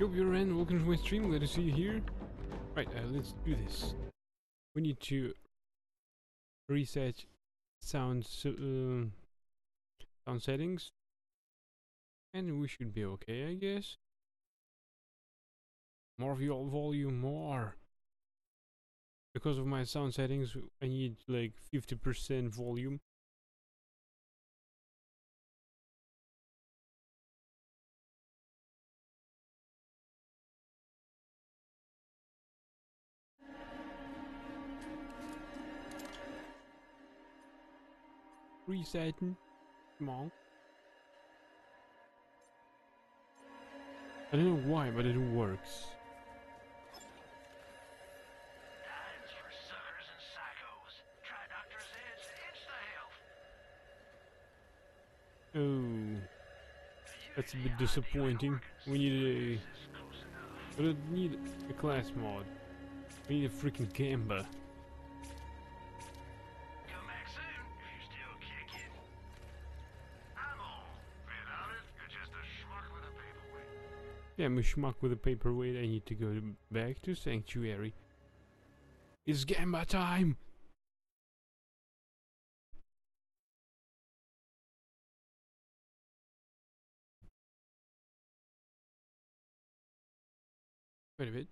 Yo, you're in. Welcome to my stream. Glad to see you here. Right, let's do this. We need to reset sound sound settings, and we should be okay, I guess. More volume, more. Because of my sound settings, I need like 50% volume. Resetting. Come on. I don't know why, but it works. Dimes for suckers and psychos. Try Dr. Zed's Insta-Health. Oh, that's a bit disappointing. We need a... We don't need a class mod. We need a freaking Gamba. Come back soon if you're still kicking. I'm on. Without it, you're just a schmuck with a paperweight. Yeah, I'm a schmuck with a paperweight. I need to go back to Sanctuary. It's Gamba time! Wait a bit.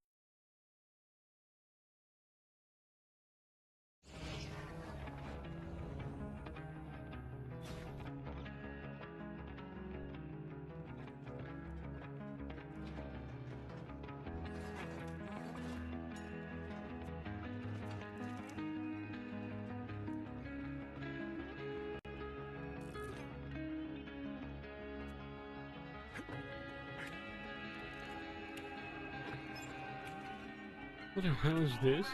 What the hell is this?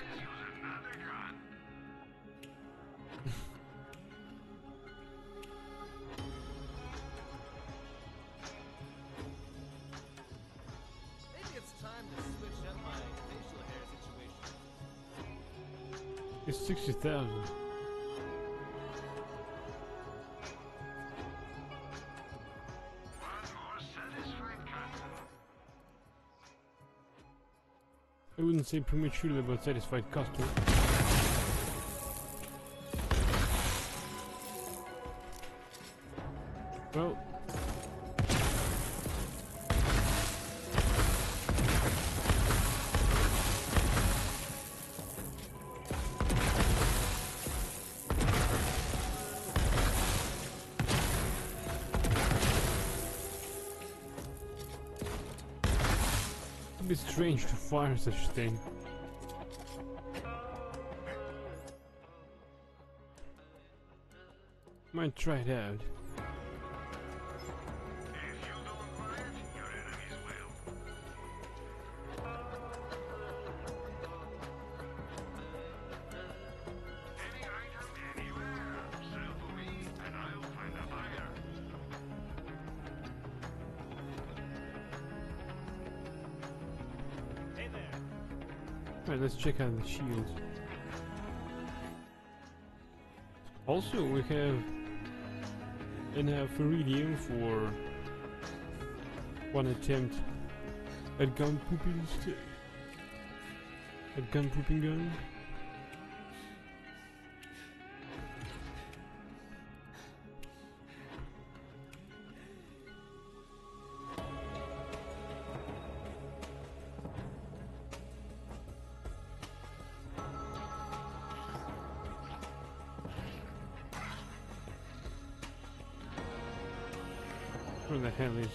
Maybe it's time to switch up my facial hair situation. It's 60,000. I wouldn't say prematurely, but satisfied customer. Well, it's a bit strange to fire such a thing. Might try it out. If you don't mind, your enemies will. Any item, anywhere. Sell for me, and I'll find a buyer. Hey there. Alright, let's check out the shields. Also, we have enough iridium for one attempt at gun pooping gun. Where the hell is it?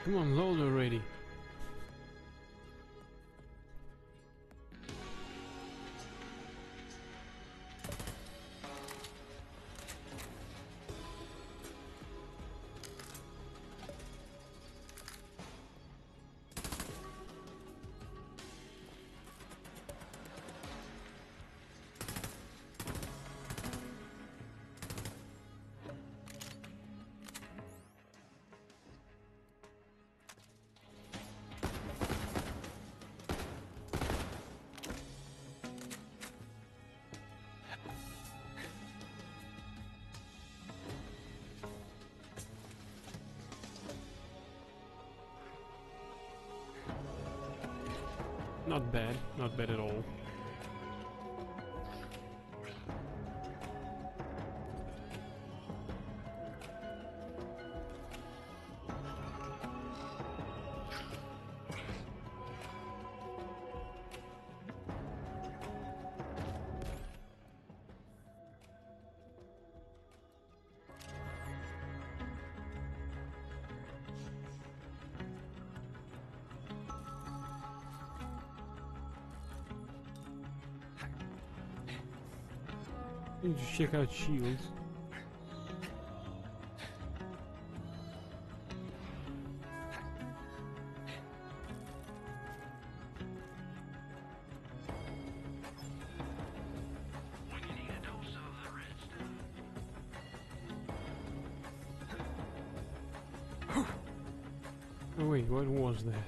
Come on, load already. Not bad at all. Need to check out shields. When you need a dose of the red stuff. Oh wait, what was that?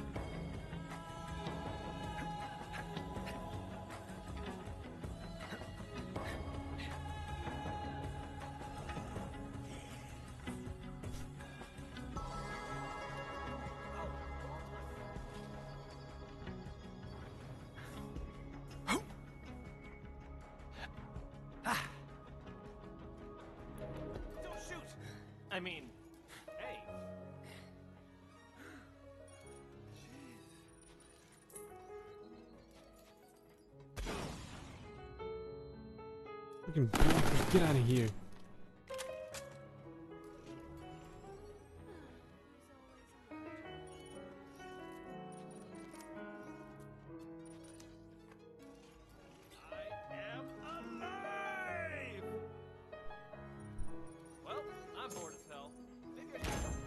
Don't shoot! I mean, hey. Fucking blockers, get out of here. I am alive! Well, I'm bored as hell. Maybe I should-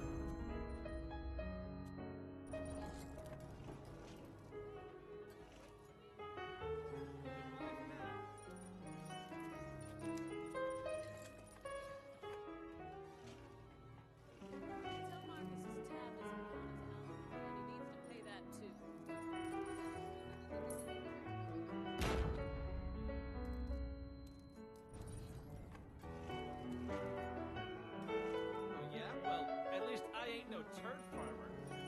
Tell Marcus his tab doesn't count as an element, and he needs to pay that too. Oh yeah? Well, at least I ain't no turd farmer.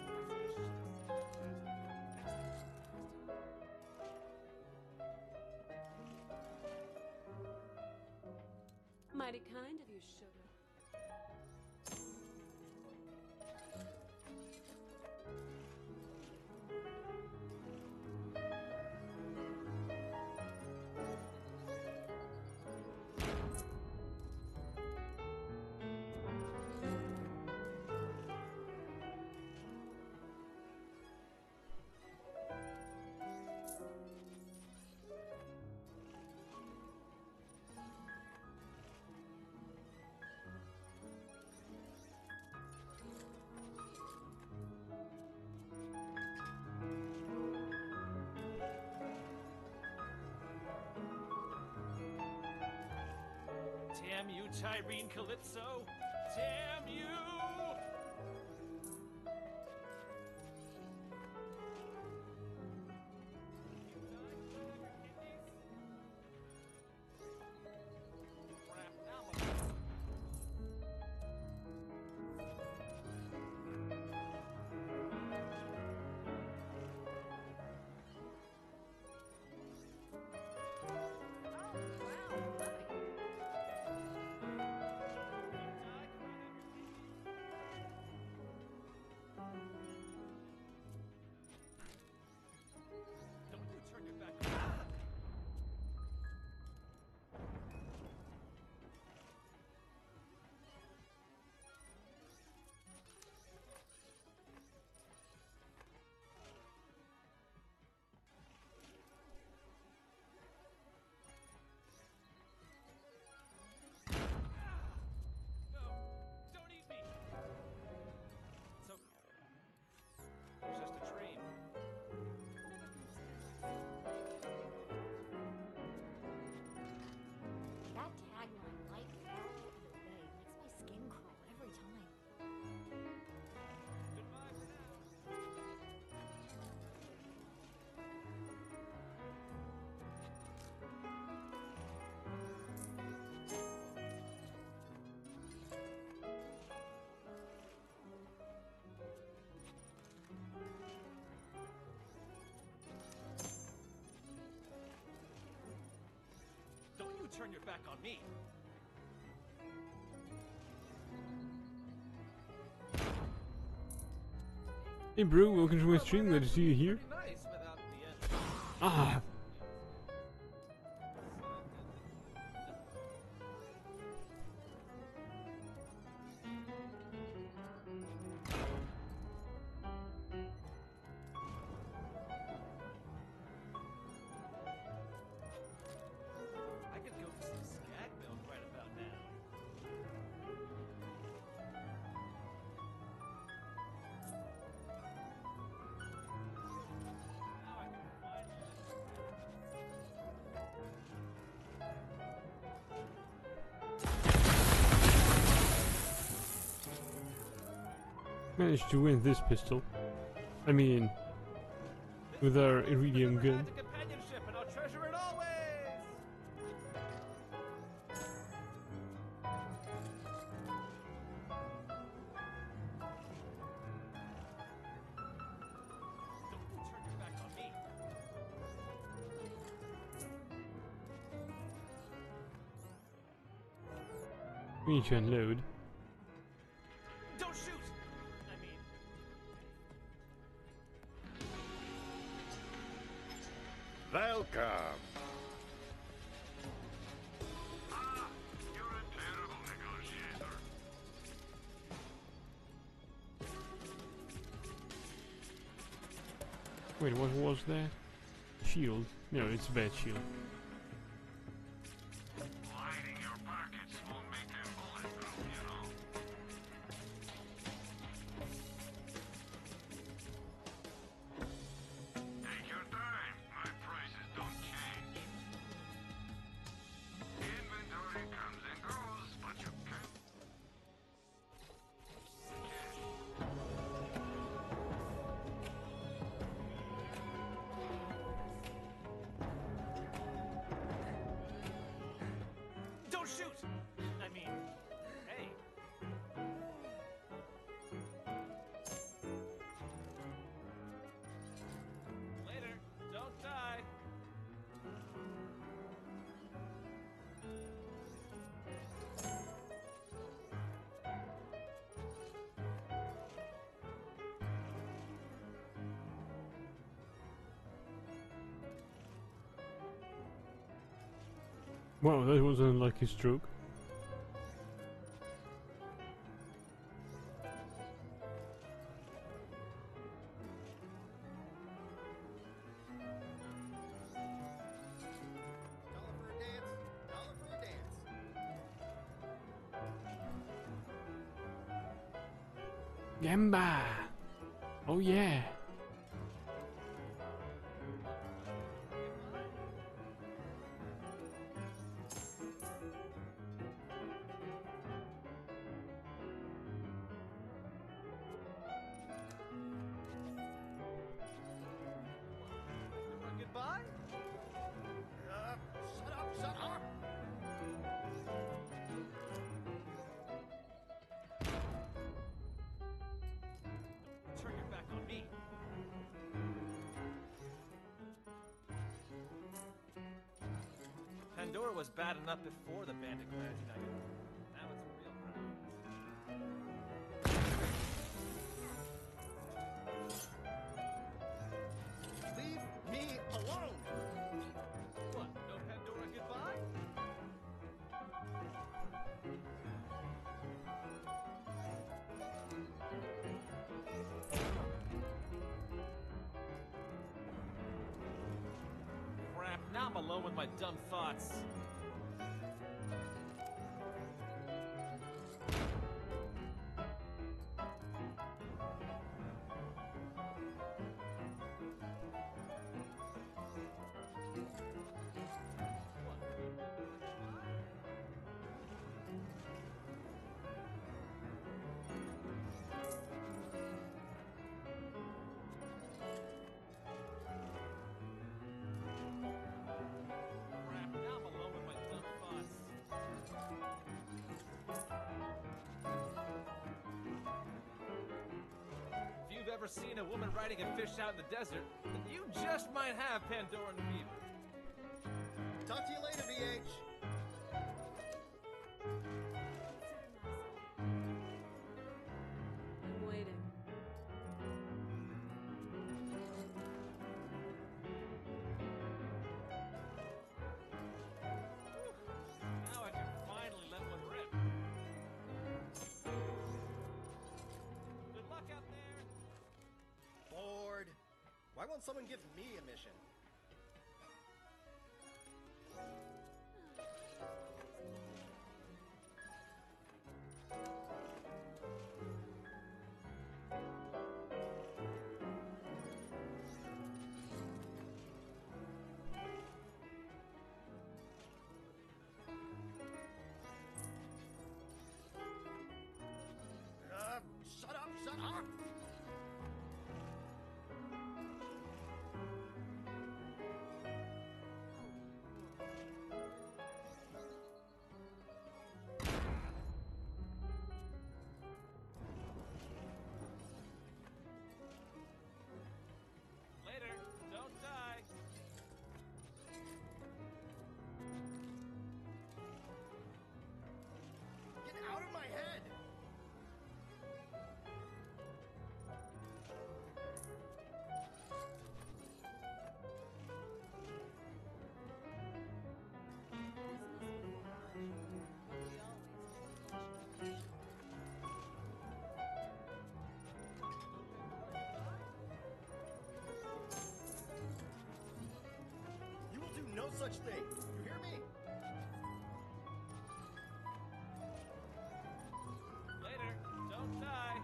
Mighty kind of you, sugar. Damn you, Tyrene Calypso! Damn you! Crap, now I'm turn your back on me. Hey bro, welcome to my stream, glad to see you here. Pretty nice without the end. Ah! I could go for some skag milk right about now. Now I can Managed to win this pistol. I mean, with our iridium gun. The companionship, and I'll treasure it always. Don't turn your back on me. We need to unload. Don't shoot. I mean, Welcome. Ah, you're a terrible negotiator. Wait, what was that? Shield? No, it's a bad shield. Lighting your pockets won't make them bulletproof, you know. Take your time. My prices don't change. Inventory comes and goes, but you can't. don't shoot. I mean, hey. Later. Don't die. Wow, that was an unlucky stroke. Dollar for a dance. Dollar for a dance. Gamba! Oh yeah! Goodbye. Shut up, shut up. Turn your back on me. Pandora was bad enough before the Bandit Clans united. Now it's a real problem. Leave me alone. What? No Pandora goodbye? Crap, now I'm alone with my dumb thoughts. Crap, now I'm alone with my dumb thoughts. If you've ever seen a woman riding a fish out in the desert, then you just might have Pandoran fever. Talk to you later, VH. Why won't someone give me a mission? Shut up, shut up! Later. Don't die. Get out of my head! You will do no such thing. You hear me? Later. Don't die.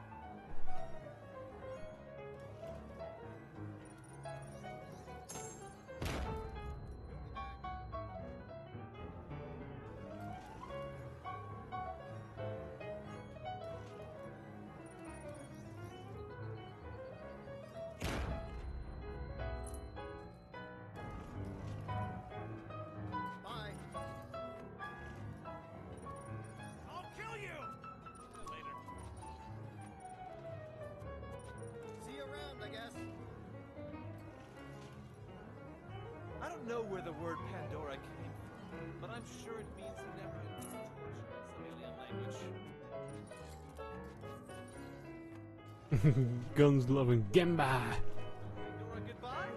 Bye. I'll kill you. Later. See you around, I guess. I don't know where the word Pandora came from, but I'm sure it means never ending torture in some alien language. Guns loving Gemba. Pandora, goodbye.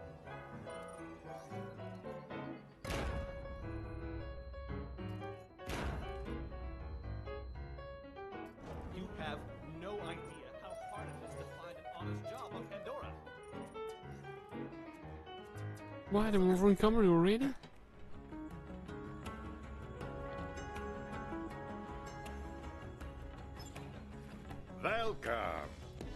You have no idea how hard it is to find an honest job on Pandora. What? I'm over in camera already? Welcome.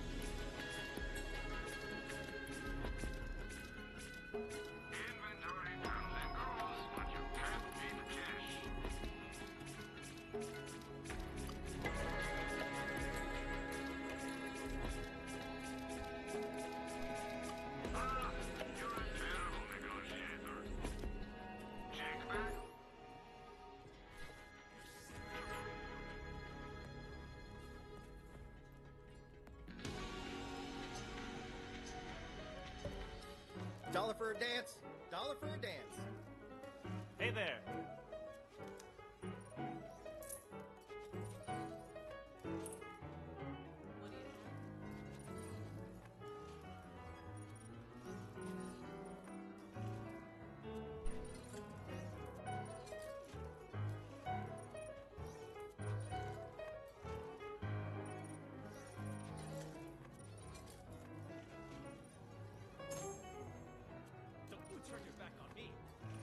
Inventory comes and goes, but you can't beat cash. Ah, you're a terrible negotiator. Check back. Dollar for a dance. Dollar for a dance. Hey there. What do you Don't you turn your back on me.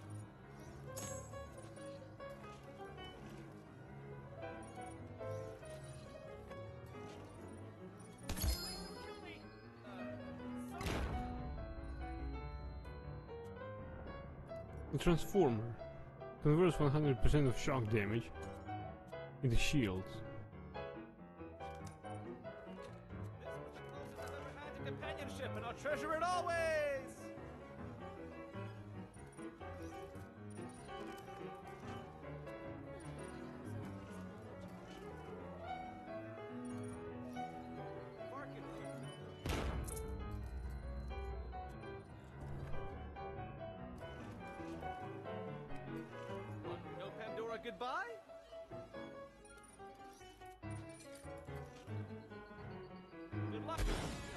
Kill me. The Transformer converts 100% of shock damage into shields. This was the closest I've ever had to companionship, and I'll treasure it always. Barking. No Pandora goodbye? Good luck.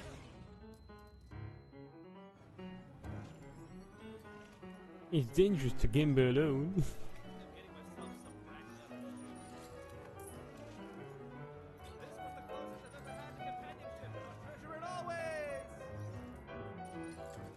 It's dangerous to gamble alone. I'm getting myself some ragtag. This was the closest I've ever had to companionship, and I'll treasure it always.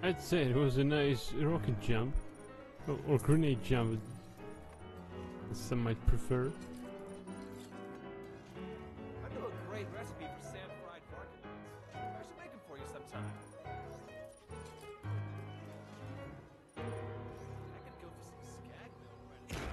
I'd say it was a nice rocket jump. Or grenade jump, as some might prefer. I know a great recipe for sand-fried market nuts. I should make them for you sometime. I could go for some skag milk right now.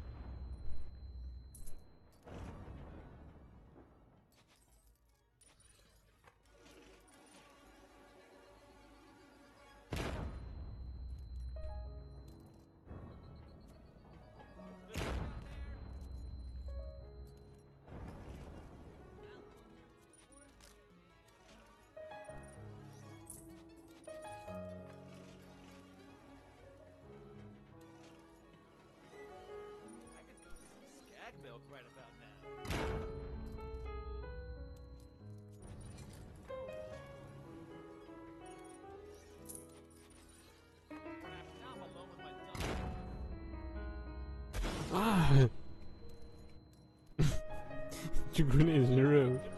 I could go for some skag milk right about now. Now I'm alone with my dog. Ah! 2 grenades in a row. Goodbye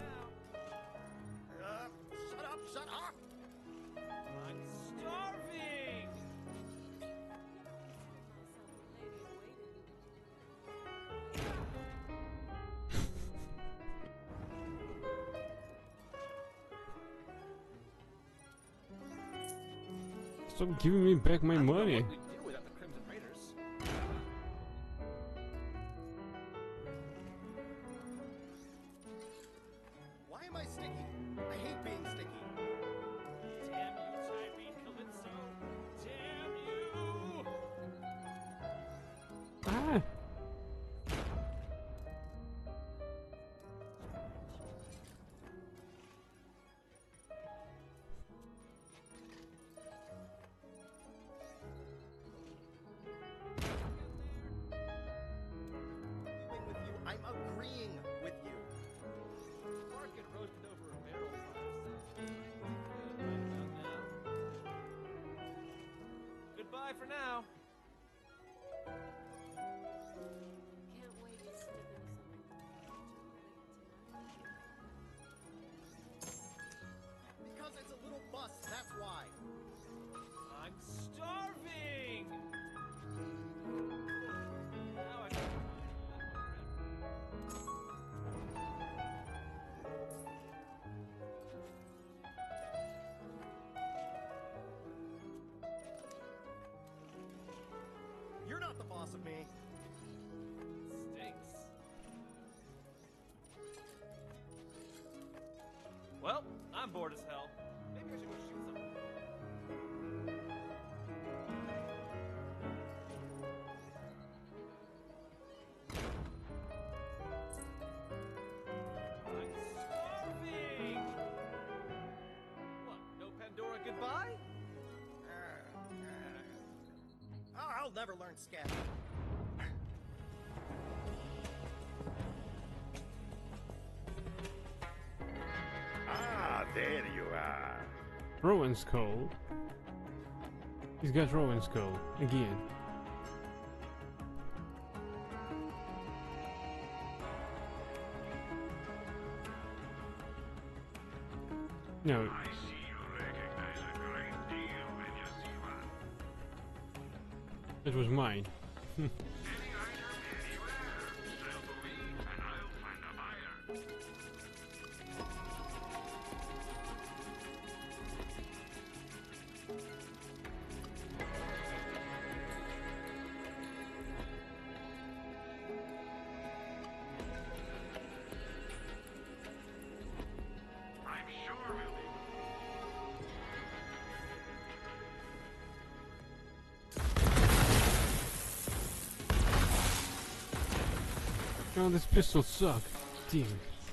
for now. Shut up, shut up! I'm starving! Stop giving me back my I don't know money. what we'd do without the Crimson Raiders. Why am I sticky? I hate being sticky. Damn you, Tyrene Calypso! Damn you! Ah! Arguing with you, I'm agreeing with you. Mark get roasted over a barrel fire, so good right about now. Goodbye for now. Can't wait to stick in something Because it's a little bus, that's why. I'm starving! Now I know You're not the boss of me. stinks. Well, I'm bored as hell. Maybe I should go shoot something. I'm starving! What, no Pandora goodbye? I'll never learn scat. Ah, there you are. Rowan Skull. He's got Rowan Skull again. No, I see you recognize a great deal when you see one. it was mine. Any item, anywhere. Sell to me, and I'll find a buyer. I'm sure we'll be. Oh, this pistol suck. Damn it.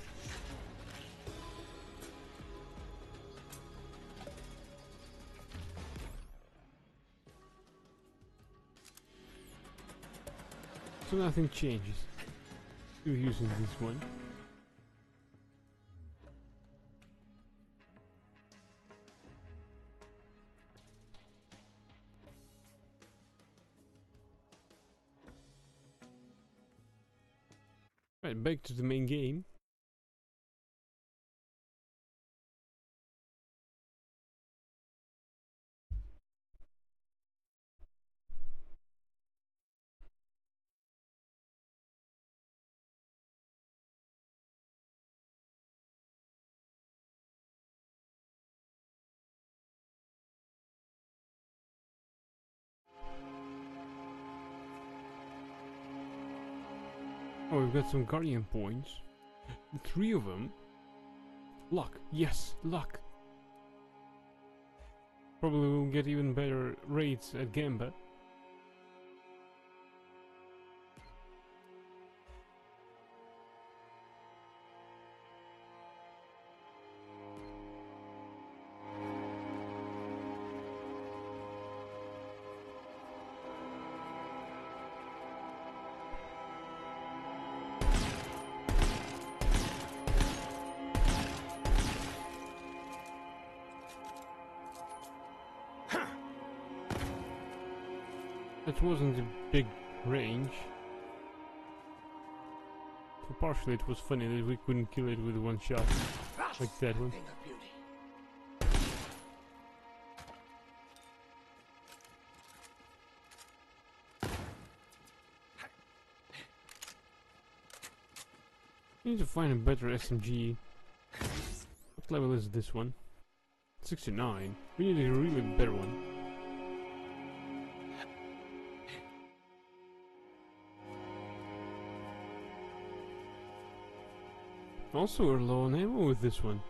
So nothing changes. You're using this one. Right, back to the main game. Oh, we've got some guardian points. 3 of them. Luck. Yes, luck. Probably will get even better rates at Gamba. That wasn't a big range. So partially it was funny that we couldn't kill it with one shot. Like that one. We need to find a better SMG. What level is this one? 69. We need a really better one. Also, we're low on ammo with this one.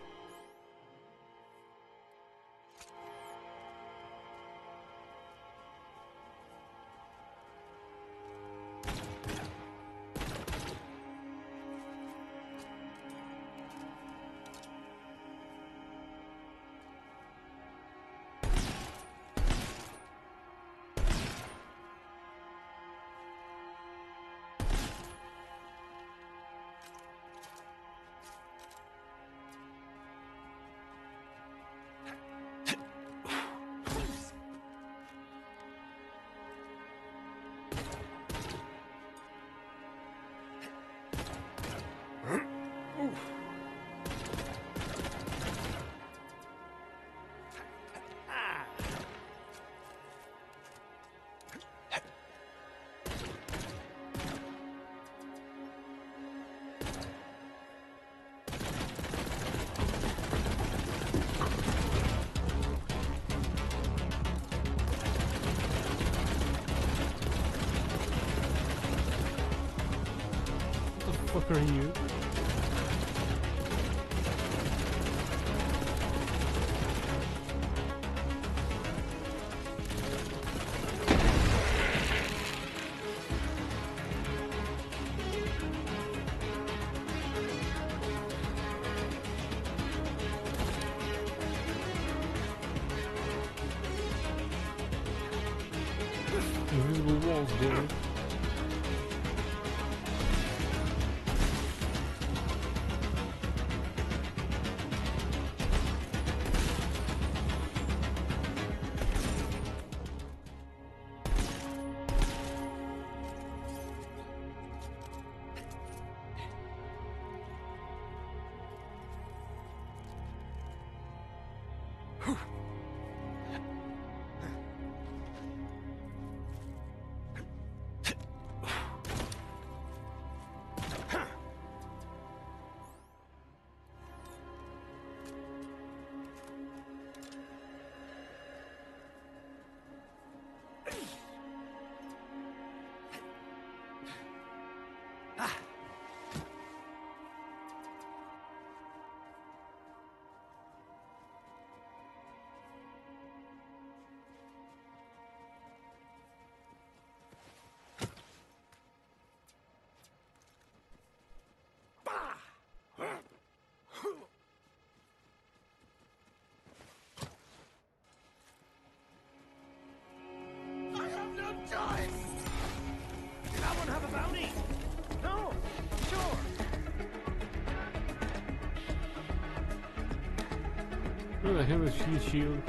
What the fuck are you? Invisible walls, dude. Where the hell is his shield?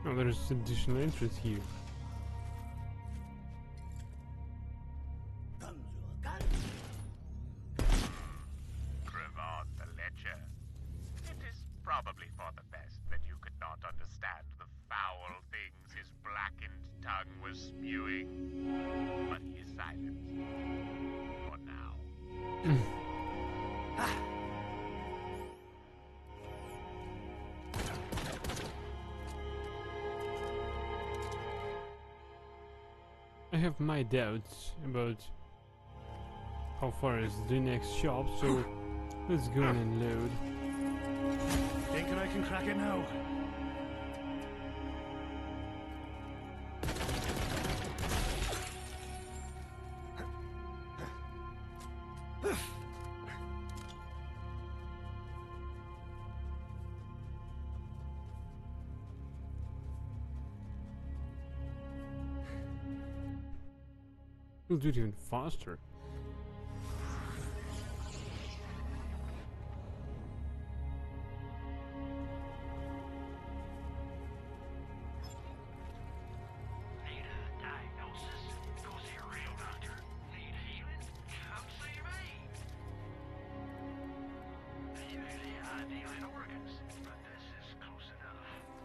Oh, there's additional interest here. Trevon the Ledger. It is probably for the best that you could not understand the foul things his blackened tongue was spewing. But he is silent. For now. I have my doubts about how far is the next shop, so let's go and load. Thinking I can crack it now. We'll do it even faster. Need a diagnosis? Go see a real doctor. Need healing? Come see me. Usually I deal in organs, but this is close enough.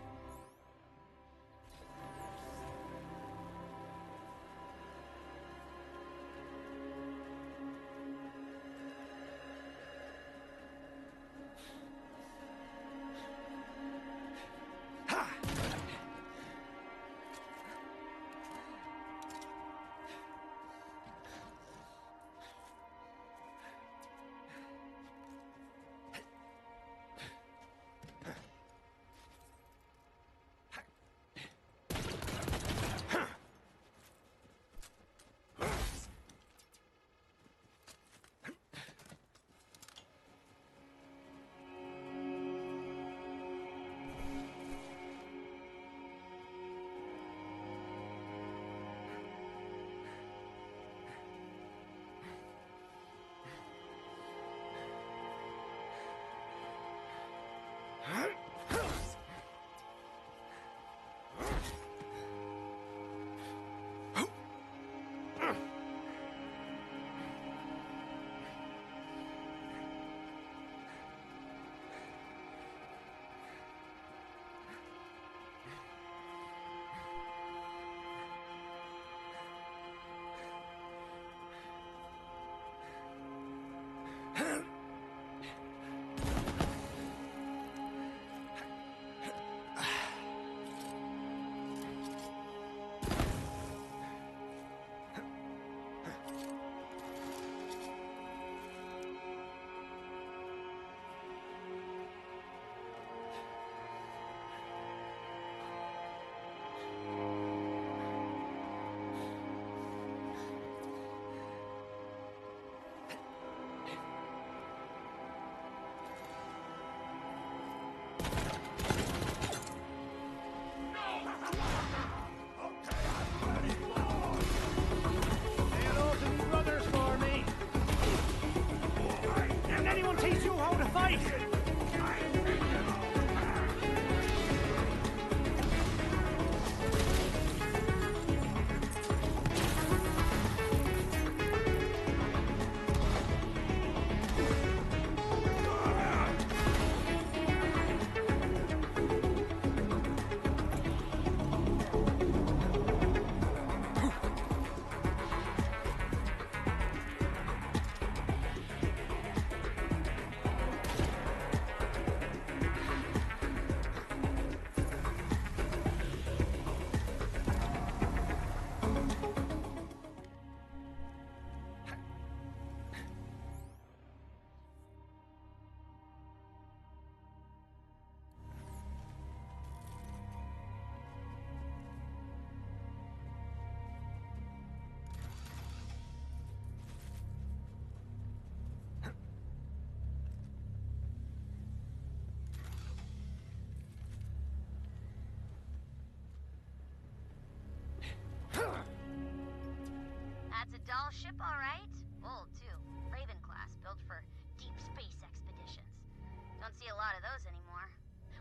That's a doll ship, all right. Old, too. Raven class, built for deep space expeditions. Don't see a lot of those anymore.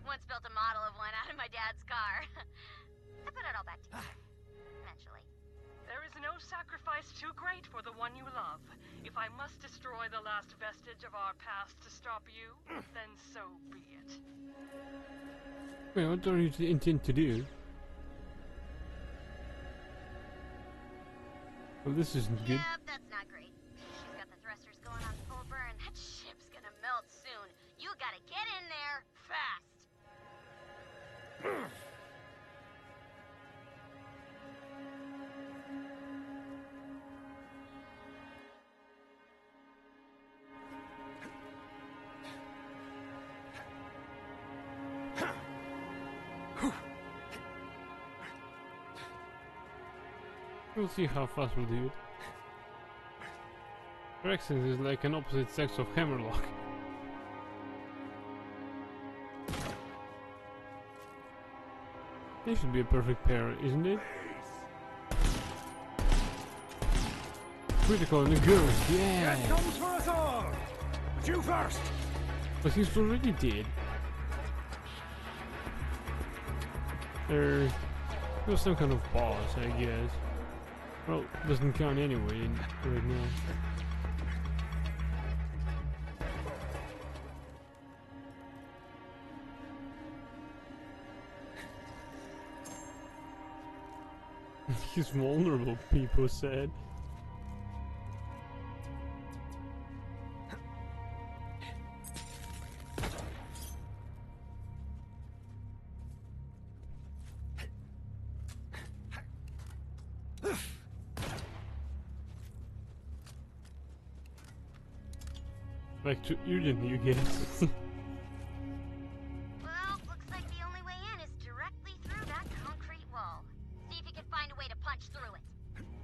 Once built a model of one out of my dad's car. I put it all back together. Eventually. There is no sacrifice too great for the one you love. If I must destroy the last vestige of our past to stop you, then so be it. Wait, what do you intend to do? Well, this isn't good. Yep, that's not great. She's got the thrusters going on full burn. That ship's gonna melt soon. You gotta get in there fast. We'll see how fast we'll do it. Rexens is like an opposite sex of Hammerlock. They should be a perfect pair, isn't it? Critical and a ghost, yeah! That comes for us all! But you first! But he's already dead. There was some kind of boss, I guess. Well, doesn't count anyway right now. He's vulnerable, people said. Back to urgent, you guess. Well, looks like the only way in is directly through that concrete wall. See if you can find a way to punch through it.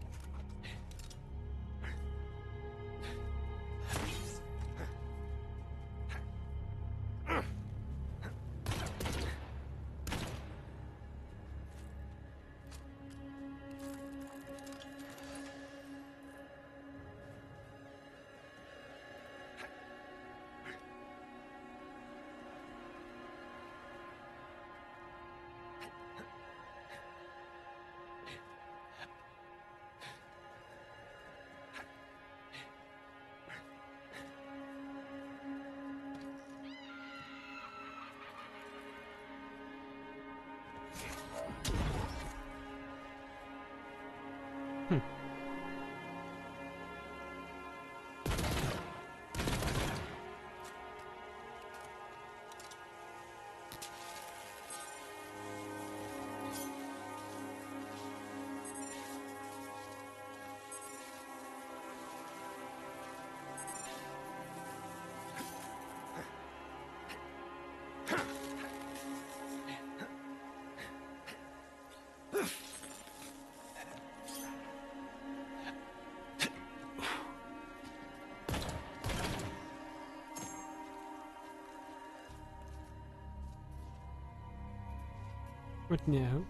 What now?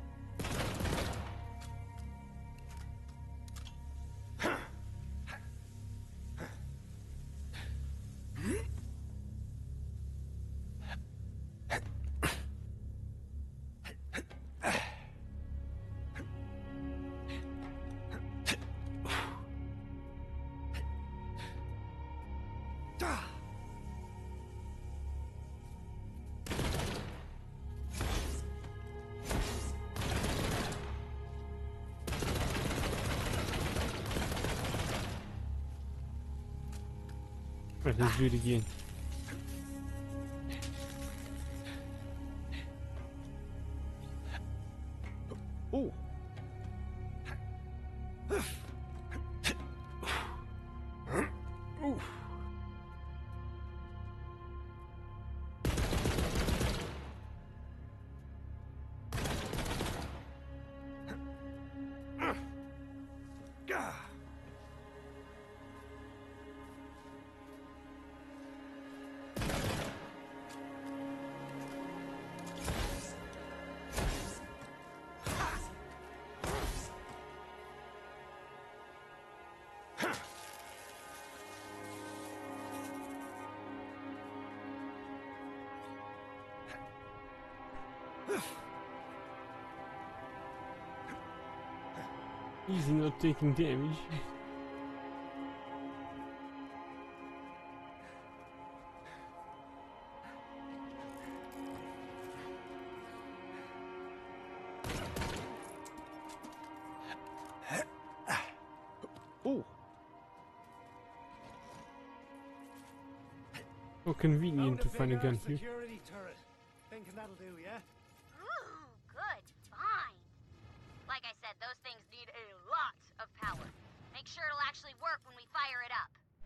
Right, let's do it again. Oh! Easy not taking damage. Oh! So convenient to find a gun here. Security turret. Thinking that'll do, yeah? Ooh, good. Fine. Like I said, those things need a lot of power. Make sure it'll actually work when we fire it up.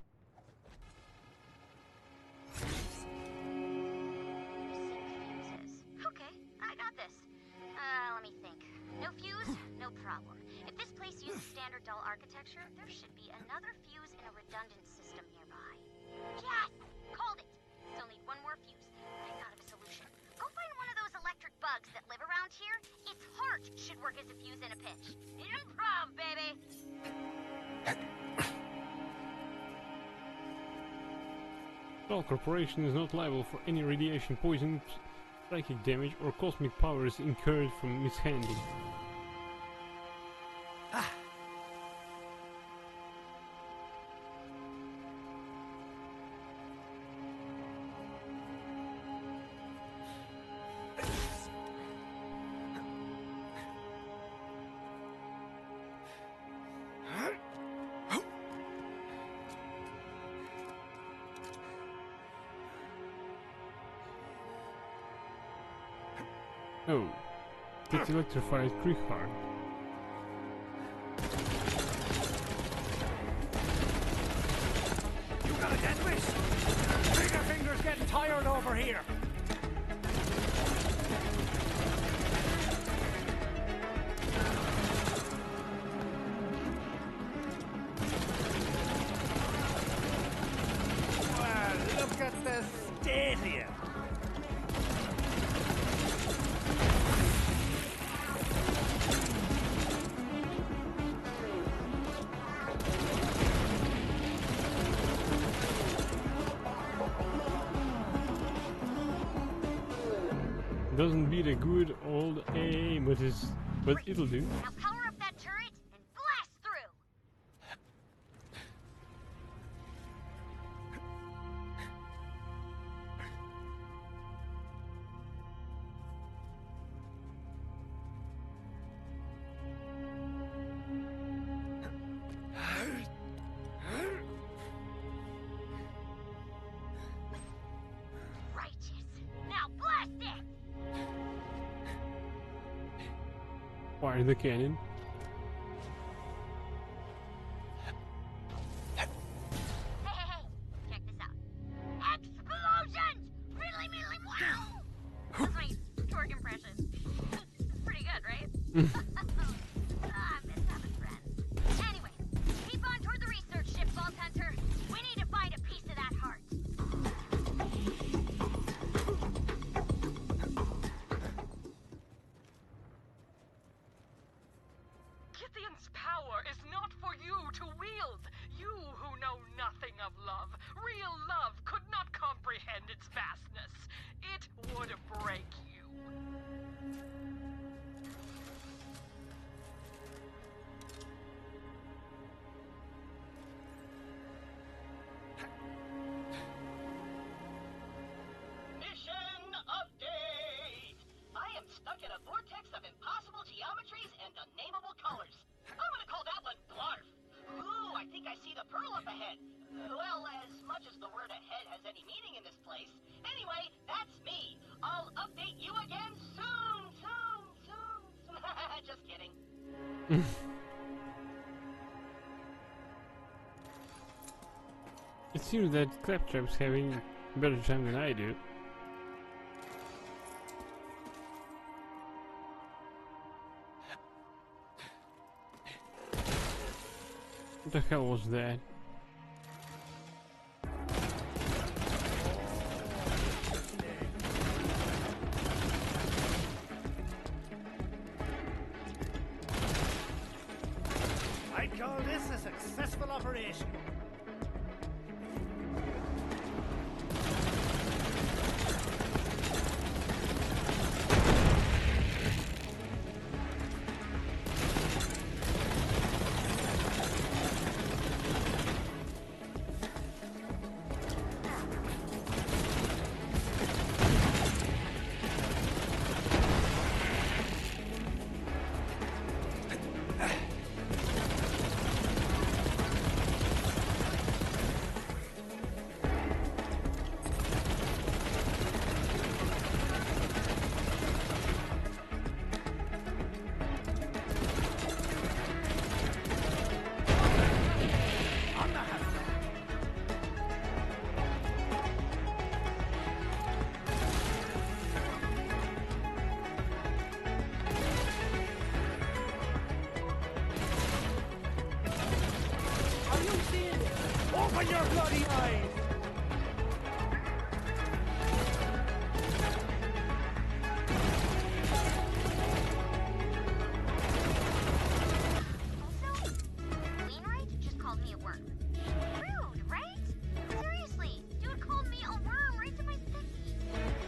Fuses. Okay, I got this. Let me think. No fuse? No problem. If this place uses standard dull architecture, there should be another fuse in a redundant system nearby. Yes! Called it! Still need one more fuse. I thought of a solution. Go find one of those electric bugs that live around here. Its heart should work as a fuse in a pinch. Improv, baby! Bell Corporation is not liable for any radiation poison, psychic damage, or cosmic powers incurred from mishandling. Oh, it electrified Kriegheart. You got a death wish? Trigger finger's getting tired over here. Well, look at the state of you. Doesn't beat a good old aim, but it'll do. Now power up that turret and blast through! Righteous. Now blast it! Fire the cannon. Hey, check this out. Explosions! Riddly middly wow! That's my short impression. It's pretty good, right? I miss having friends. Anyway, keep on toward the research ship, Vault Hunter. We need to find a piece of that heart. Scythian's power is not for you to wield. You who know nothing of love. Real love could not comprehend its vastness. It would break you. Mission update! I am stuck in a vortex of impossible geometries and unnameable colors. I'm gonna call that one Blarf. Ooh, I think I see the pearl up ahead. Well, as much as the word ahead has any meaning in this place. Anyway, that's me. I'll update you again soon. Just kidding. It seems that Claptrap's having a better time than I do. What the hell was that? I'd call this a successful operation. the eyes! Also, Wainwright just called me a worm. Rude, right? Seriously, dude called me a worm right to my face.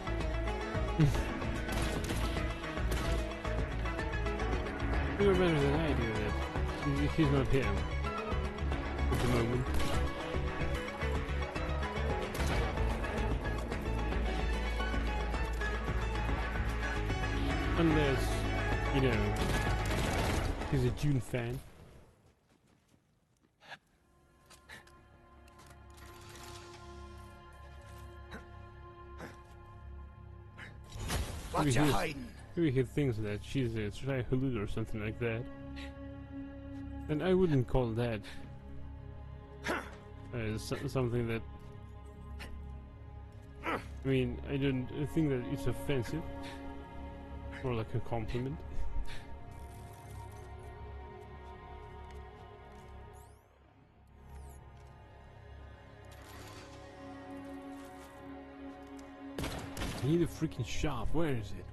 You're better than I do that. He's not him. At the moment. Unless, you know, he's a Dune fan. What Maybe you he's- hiding? Maybe he thinks that she's a Shai-Hulud or something like that. And I wouldn't call that something that... I mean, I don't think that it's offensive. Or like a compliment. I need a freaking shop. Where is it?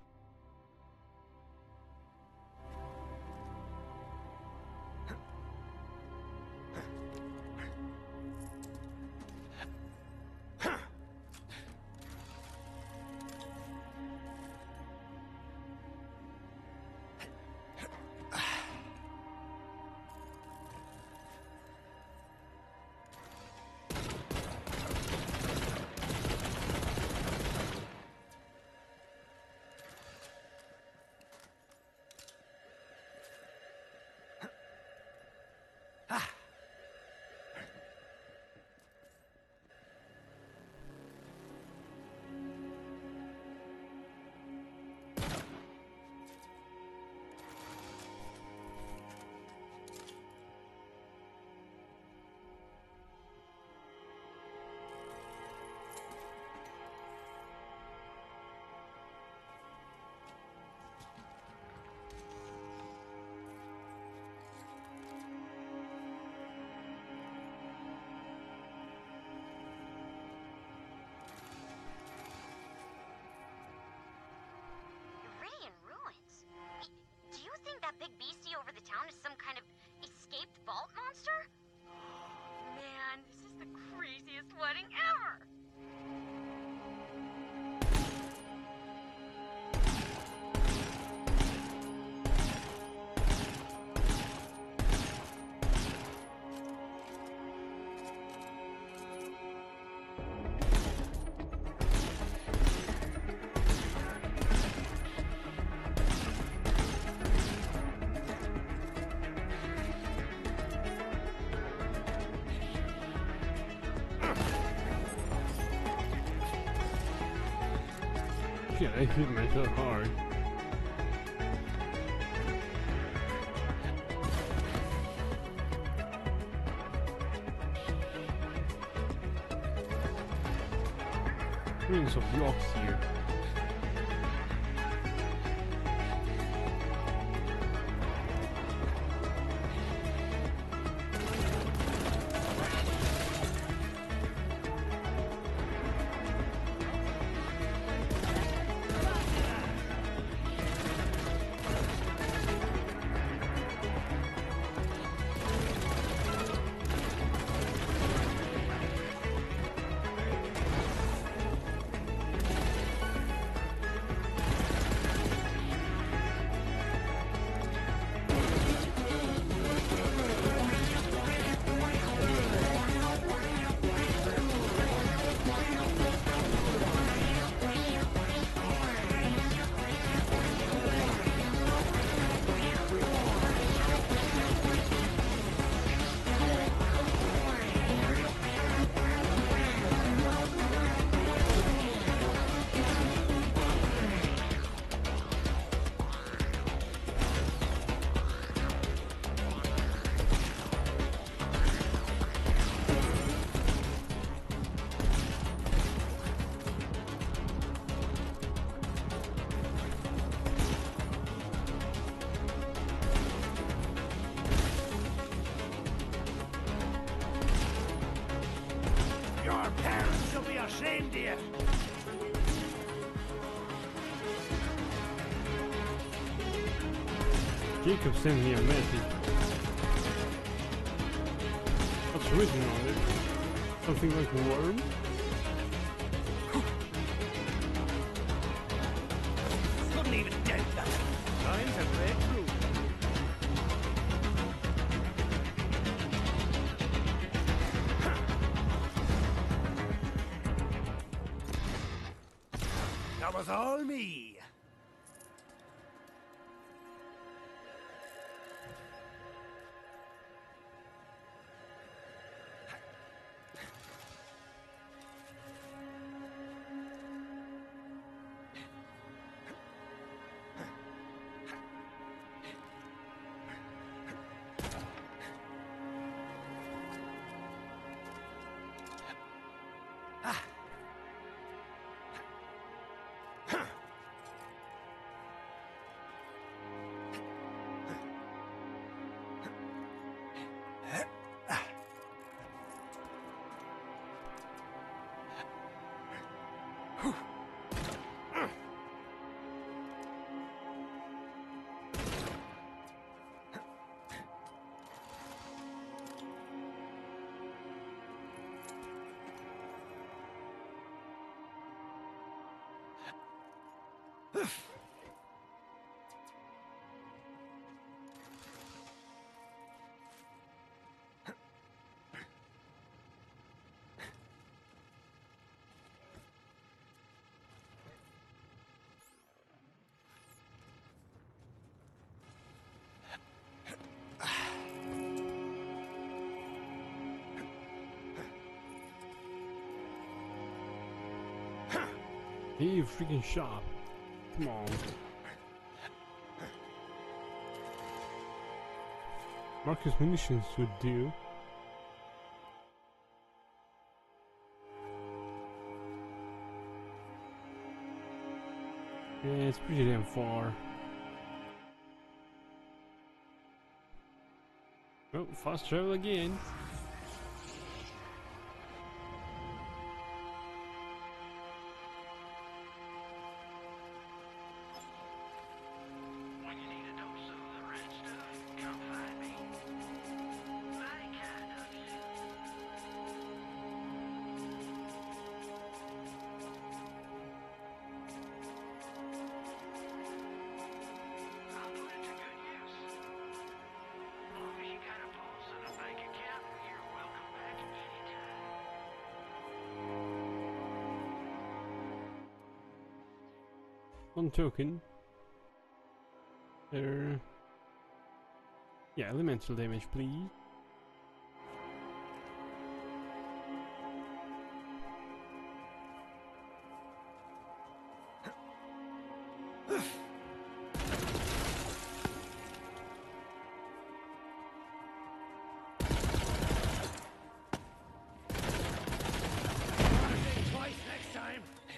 You're really in ruins. Do you think that big beastie over the town is some kind of escaped vault monster? Man, this is the craziest wedding ever! Shit, I hit myself hard. Rings of blocks here. Jacob sent me a message. What's written on it? Something like worm? Couldn't even doubt that. Times have read through. That was all me. Hey, you freaking shop. Come on. Marcus munitions would do. Yeah, it's pretty damn far. Oh, fast travel again. One token. There. Yeah, elemental damage, please. Twice next time.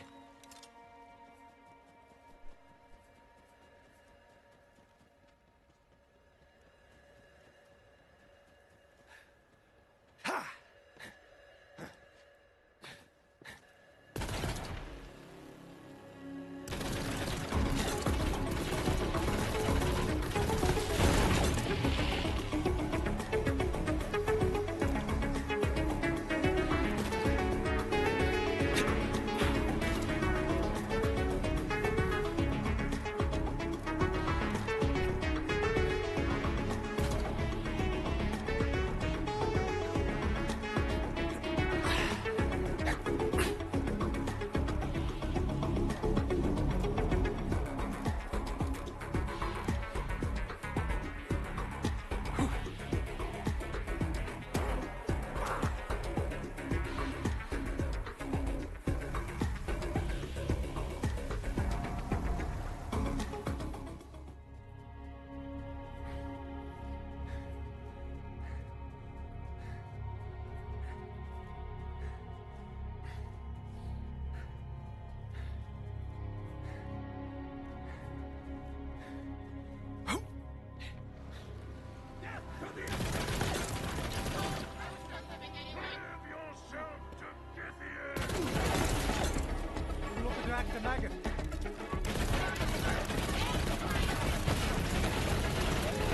The maggot.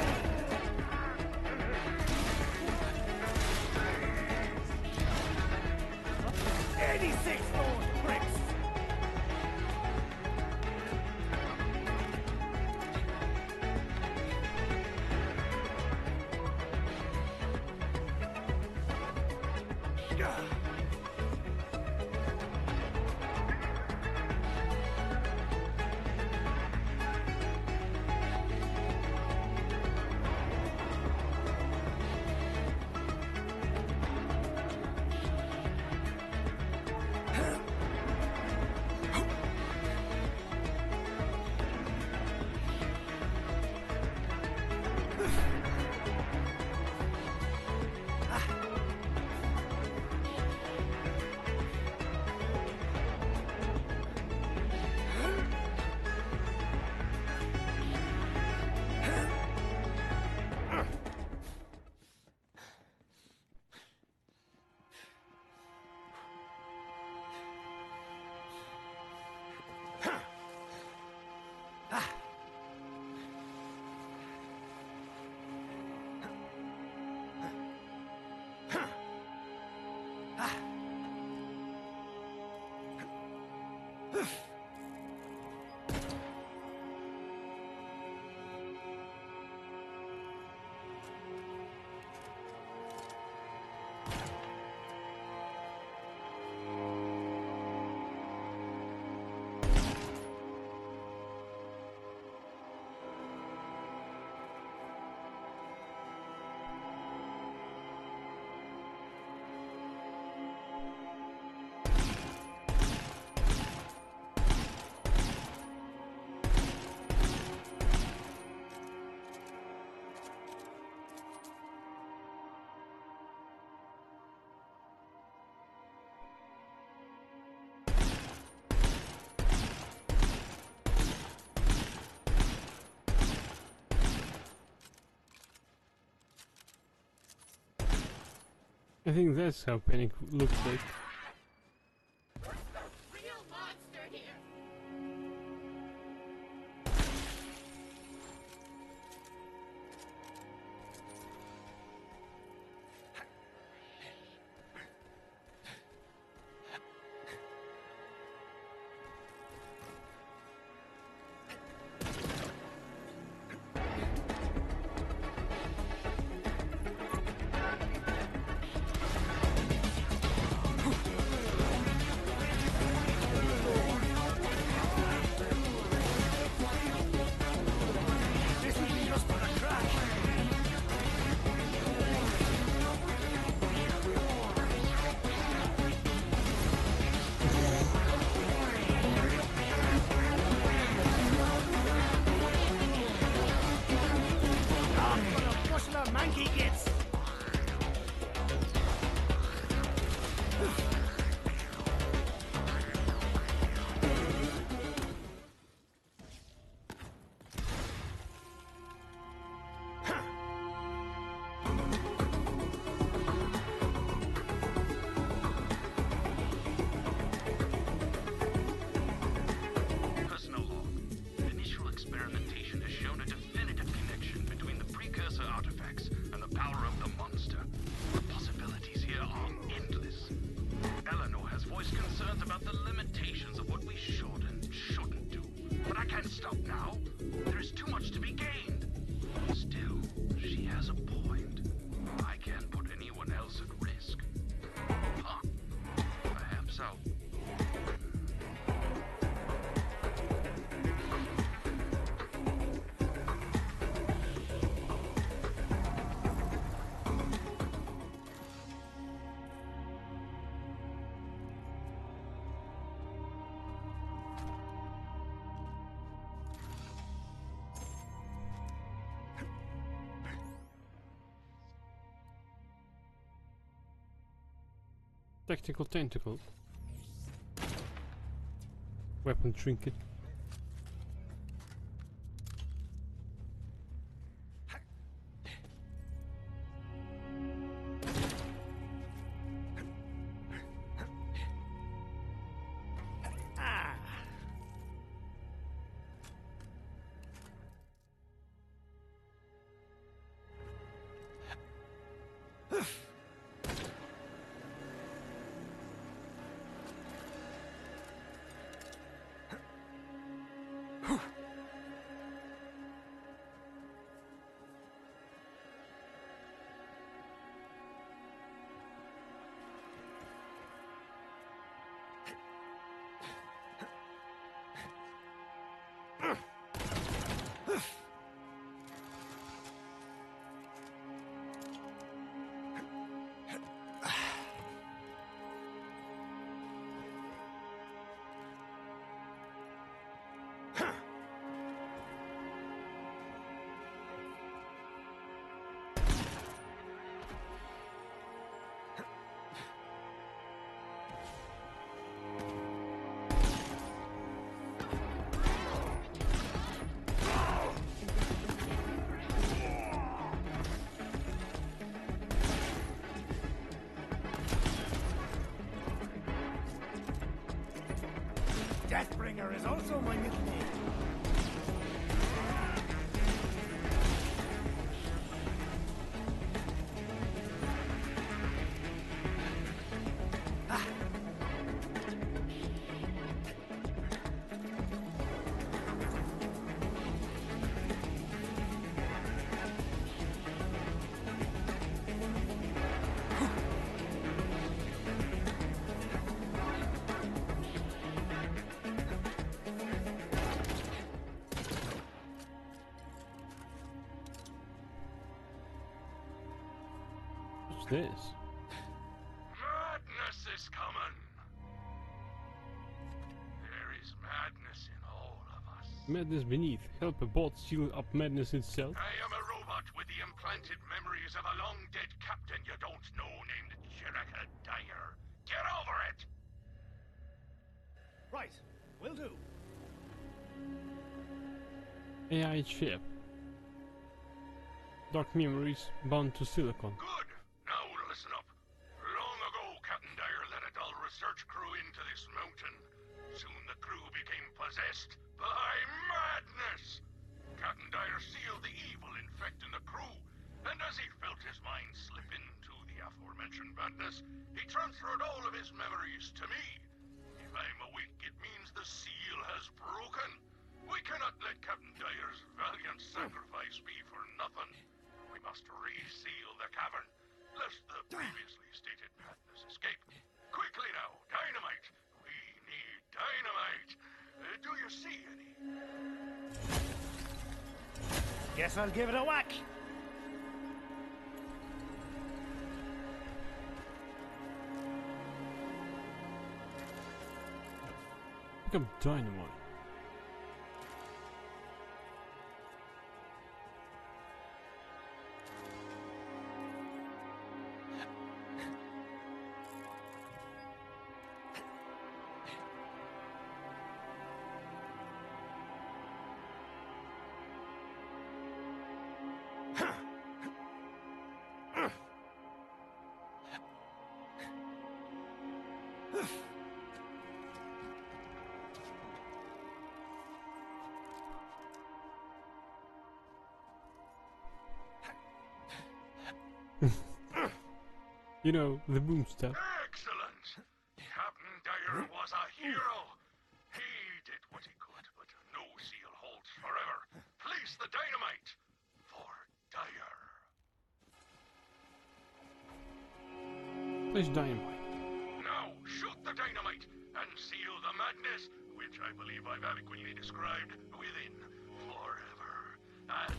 I think that's how Panic looks like. Real monster here. Personal log. Initial experimentation has shown a definitive connection between the precursor artifacts and the power of the monster. The possibilities here are endless. Eleanor has voiced concerns about the limitations of what we should and shouldn't do. But I can't stop now. There is too much to be gained. Still, she has a point. I can't put anyone else at risk. Huh. Perhaps so. Tactical tentacle. Weapon trinket. Dagger is also my nickname. What's this? Madness is coming. There is madness in all of us. Madness beneath. Help a bot seal up madness itself. I am a robot with the implanted memories of a long-dead captain you don't know named Jerica Dyer. Get over it! Right, will do. AI chip. Dark memories bound to silicon. Good! Now listen up. Long ago, Captain Dyer led a dull research crew into this mountain. Soon the crew became possessed by madness. Captain Dyer sealed the evil infecting the crew, and as he felt his mind slip into the aforementioned madness, he transferred all of his memories to me. If I'm awake, it means the seal has broken. We cannot let Captain Dyer's valiant sacrifice be for nothing. We must reseal the cavern, lest the previously stated madness escape. Quickly now, dynamite! We need dynamite! Do you see any? Guess I'll give it a whack. Pick up dynamite. You know, the boom stuff. Excellent! Captain Dyer was a hero. He did what he could, but no seal holds forever. Place the dynamite for Dyer. Place dynamite. Now shoot the dynamite and seal the madness, which I believe I've adequately described, within forever. And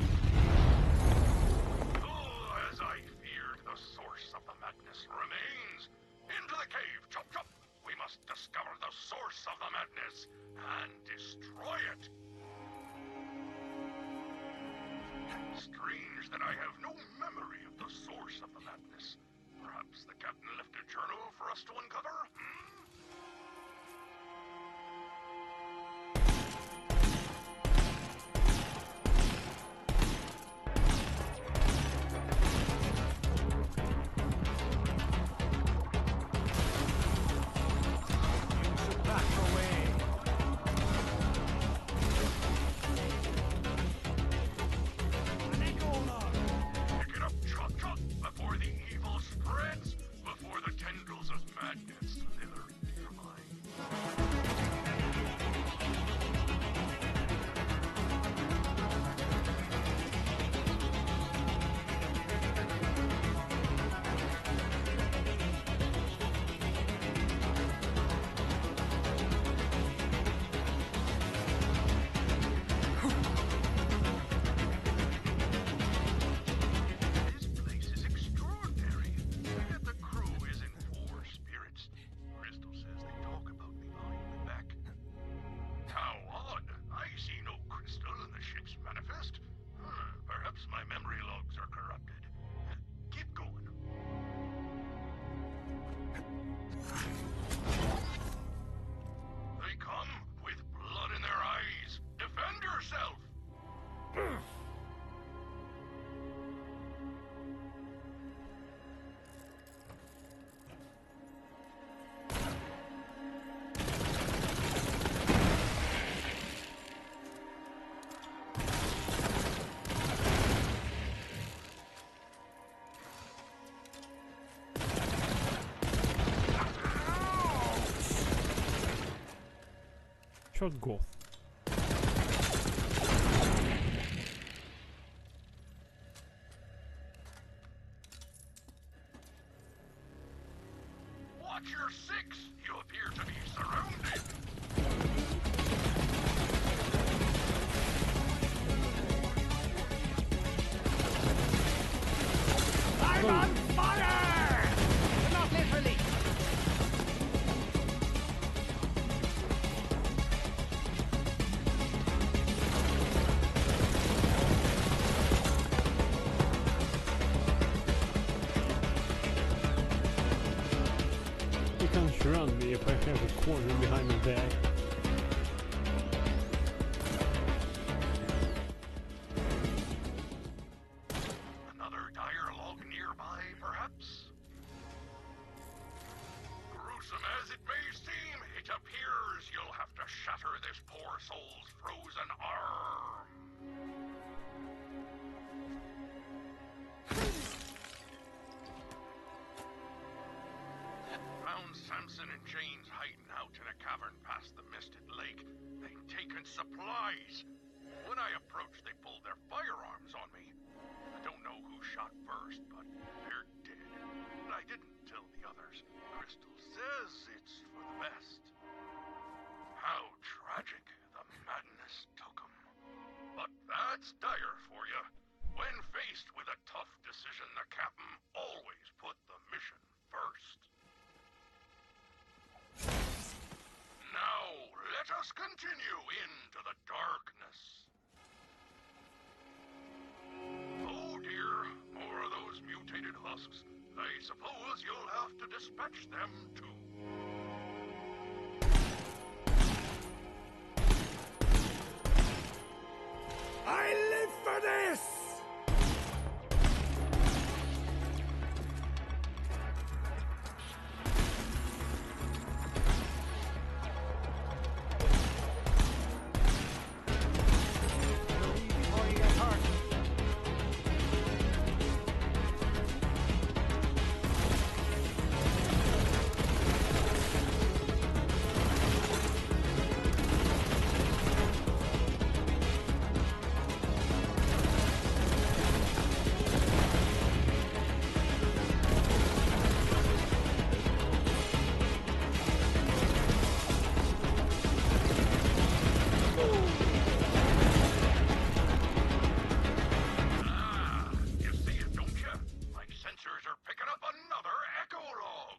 oh, as I feared, the source of the madness remains. Into the cave, chop chop! We must discover the source of the madness and destroy it. Strange that I have no memory of the source of the madness. Perhaps the captain left a journal for us to uncover? Pick it up, chop chop, before the evil spreads, before the tendrils of madness slither into your mind. This place is extraordinary. Yet the crew is in four spirits. Crystal says they talk about me behind my back. How odd. I see no crystal in the ship's manifest. Perhaps my memory logs are corrupted. Keep going. They come with blood in their eyes. Defend yourself! shot Goth. Watch your six! You appear to be surrounded! I'm on Fire! Not literally. He can't surround me if I have a corner behind my back. Another dialogue nearby, perhaps? Gruesome as it may seem, it appears you'll have to shatter this poor soul's frozen arm. Found Samson and James hiding out in a cavern past the Misted Lake. They'd taken supplies. When I approached, they pulled their firearms on me. I don't know who shot first, but they're dead. But I didn't tell the others. Crystal says it's for the best. How tragic the madness took 'em. But that's dire for you. When faced with a tough decision, the captain always put the mission first. Now, let us continue into the darkness. Oh dear, more of those mutated husks. I suppose you'll have to dispatch them too. I live for this! Before you get hurt. You see it, don't you? My sensors are picking up another echo log.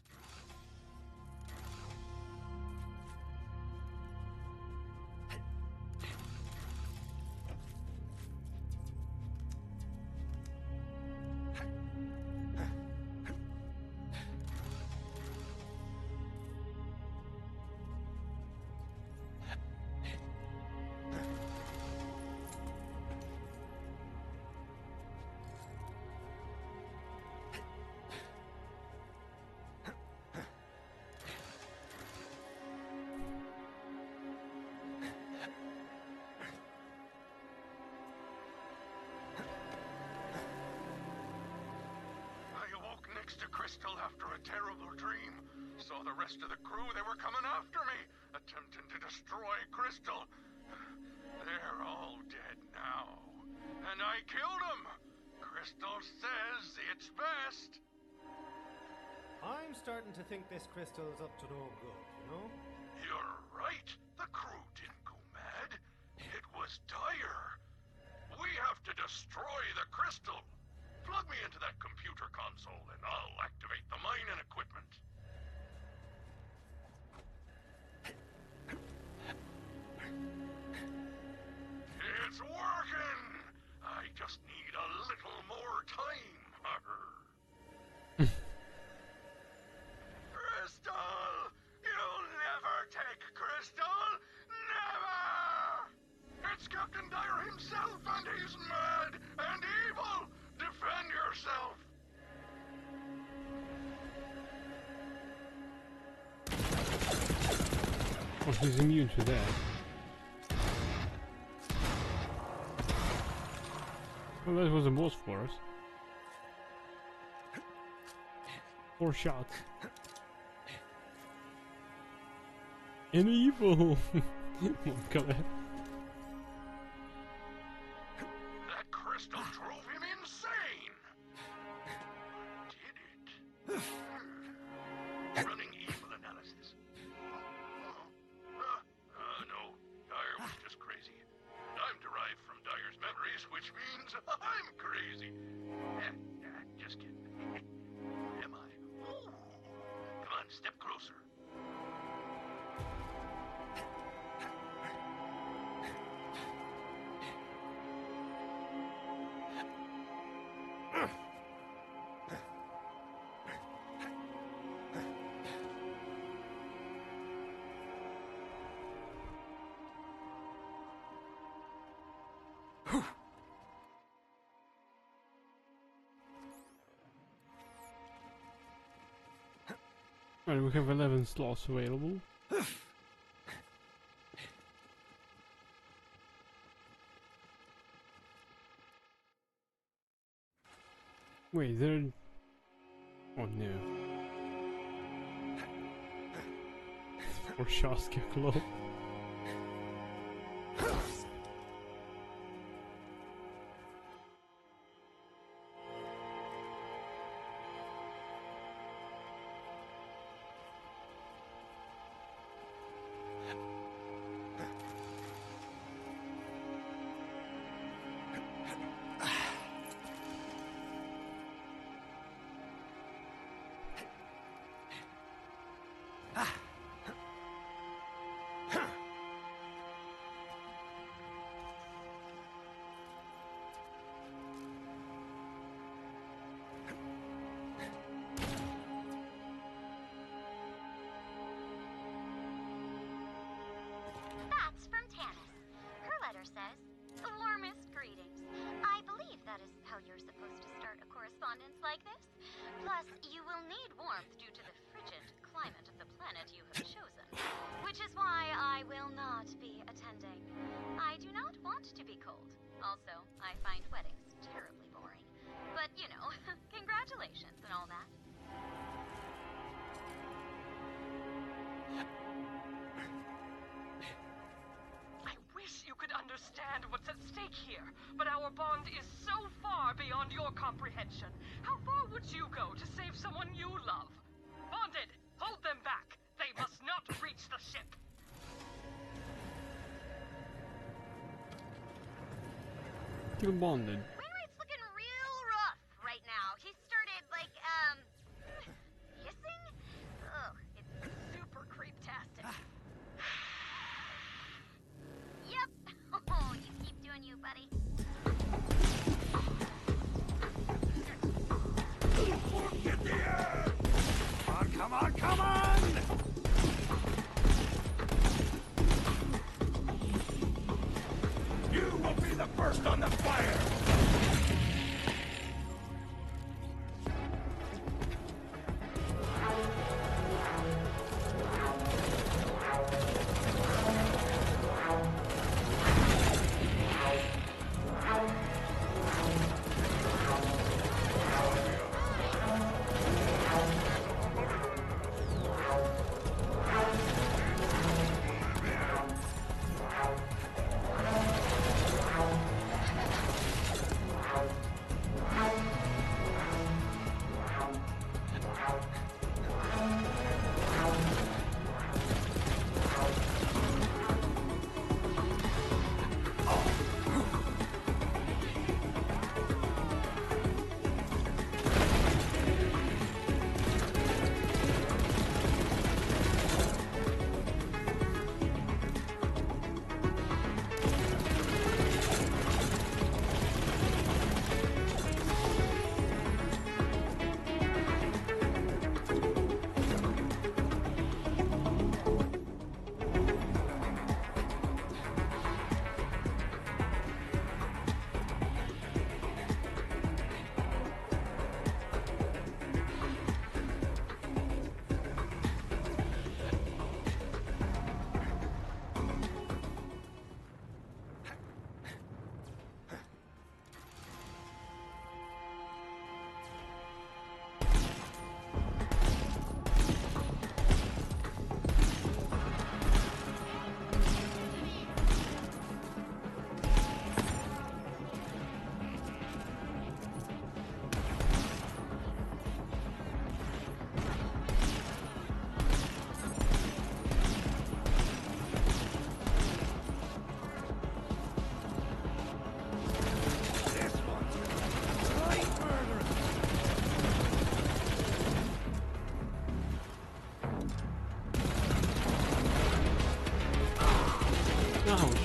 I awoke next to Crystal after a terrible dream. Saw the rest of the crew, they were coming after me, attempting to destroy Crystal. They're all dead now. And I killed them. Crystal says it's best. I'm starting to think this crystal's up to no good, you know? You're right. The crew didn't go mad. It was dire. We have to destroy the crystal. Plug me into that computer console and I'll activate the mining equipment. It's working! I just need a little more time. Crystal! You'll never take Crystal! Never! It's Captain Dyer himself and he's mad and evil! Defend yourself! Oh, he's immune to that. Well, that was a boss for us. 4 shots. And evil! Come on. That crystal drove him insane! Did it? Running evil analysis. No. Dyer was just crazy. I'm derived from Dyer's memories, which means I'm crazy. Just kidding. Am I? Ooh. Come on, step closer. Right, we have 11 slots available. Wait, there... Oh no. Or Shaska Claw. That's from Tanis. Her letter says, "The warmest greetings." I believe that is how you're supposed to start a correspondence like this. Plus, you will need warmth due to the frigid climate of the planet you have chosen. Which is why I will not be attending. I do not want to be cold. Also, I find weddings terribly boring. But, you know, congratulations and all that. I wish you could understand what's at stake here, but our bond is so far beyond your comprehension. How far would you go to save someone you love? Bonded, hold them back. They must not reach the ship. Kill Bonded. Wainwright's looking real rough right now. He started, like, hissing? Ugh, it's super creep-tastic. Yep. Oh, you keep doing you, buddy. Get the air! Come on, come on! You will be the first on the fire!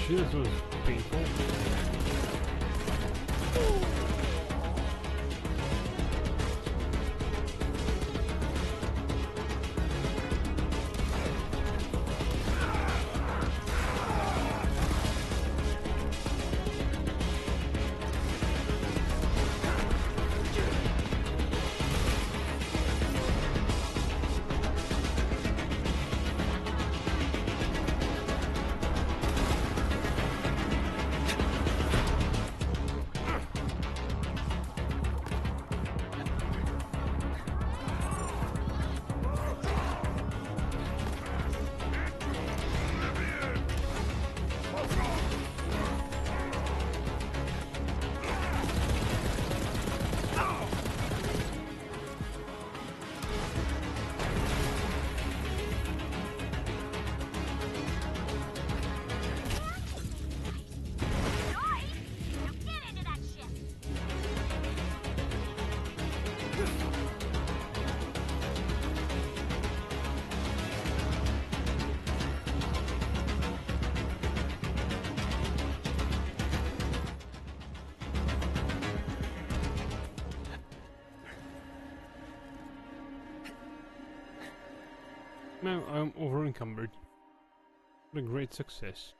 shit, this was painful. Now I'm over encumbered. What a great success.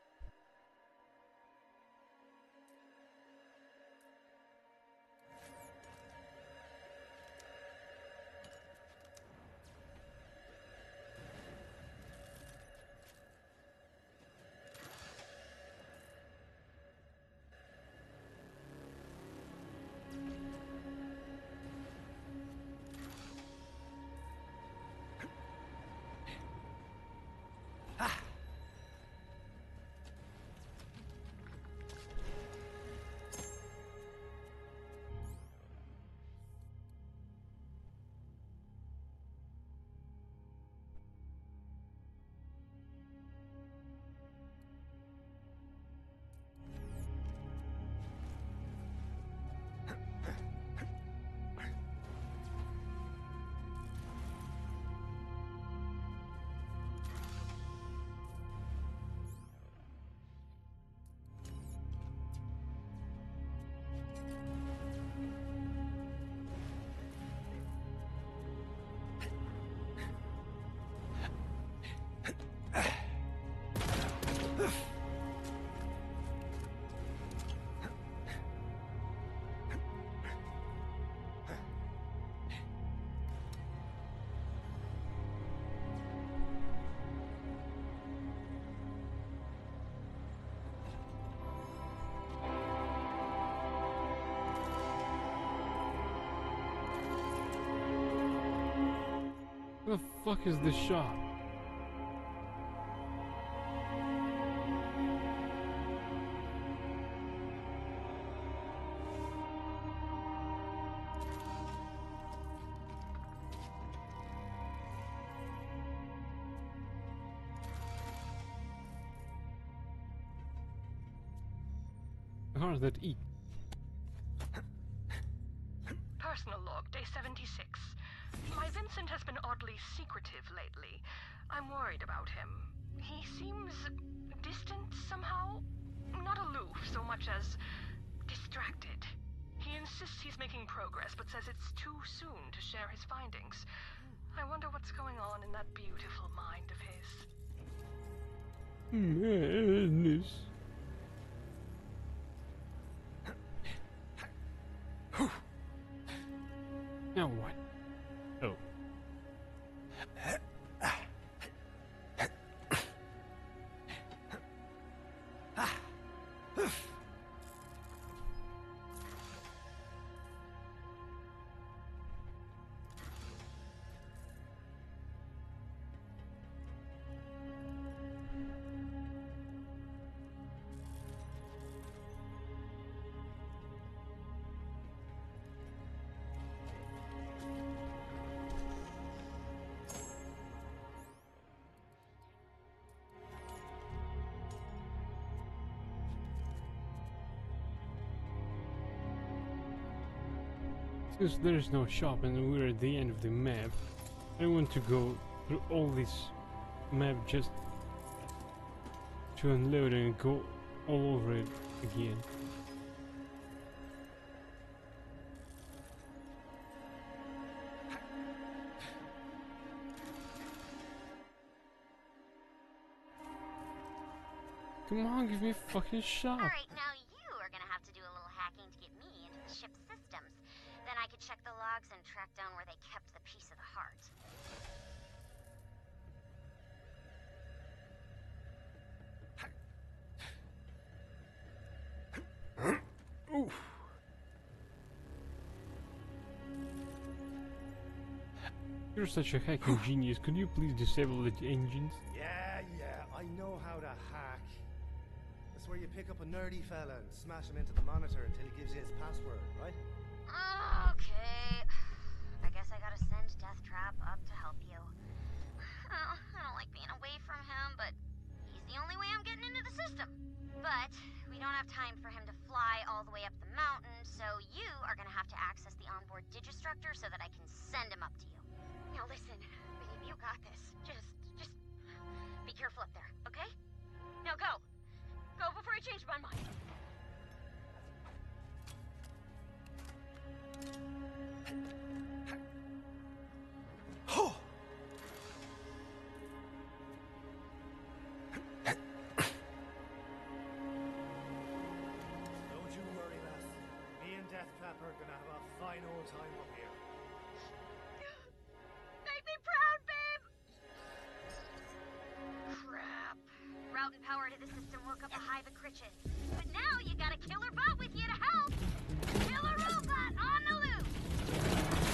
Where the fuck is this shop? How does that eat? Personal log, day 76. My Vincent has been oddly secretive lately. I'm worried about him. He seems distant somehow. Not aloof so much as distracted. He insists he's making progress, but says it's too soon to share his findings. I wonder what's going on in that beautiful mind of his. Madness. Now what? Oh. Since there's no shop and we're at the end of the map, I want to go through all this map just to unload and go all over it again. Come on, give me a fucking shot. Alright, now you are gonna have to do a little hacking to get me into the ship's systems. Then I could check the logs and track down where they kept the piece of the heart. Oof. You're such a hacking genius. Could you please disable the engines? Yeah, I know how to hack. That's where you pick up a nerdy fella and smash him into the monitor until he gives you his password, right? Okay. I guess I gotta send Deathtrap up to help you. I don't like being away from him, but he's the only way I'm getting into the system. But we don't have time for him to fly all the way up the mountain, so you are gonna have to access the onboard Digistructor so that I can send him up to you. Now listen, babe, you got this. Just be careful up there, okay? Now go. Go before I change my mind. Don't you worry, lass. Me and Deathtrap are gonna have a fine old time up here. Make me proud, babe! Crap. Route and power to the system woke up a hive of Critches. But now you got a killer bot with you to help! Killer robot on the loose!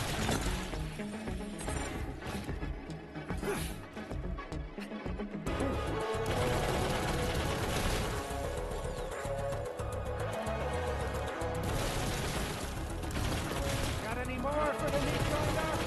Got any more for the meat grinder?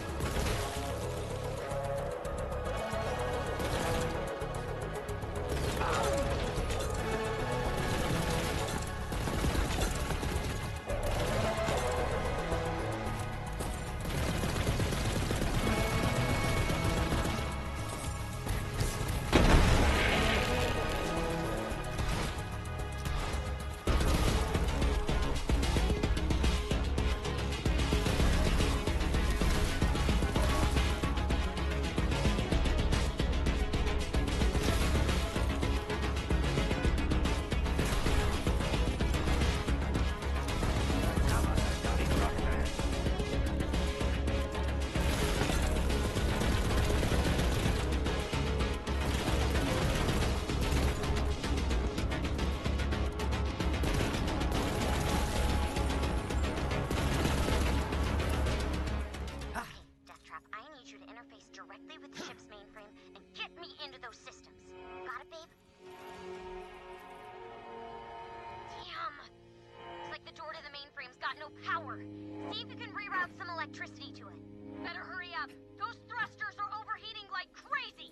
Deathtrap, I need you to interface directly with the ship's mainframe and get me into those systems. Got it, babe? Damn! Looks like the door to the mainframe's got no power. See if you can reroute some electricity to it. Better hurry up. Those thrusters are overheating like crazy!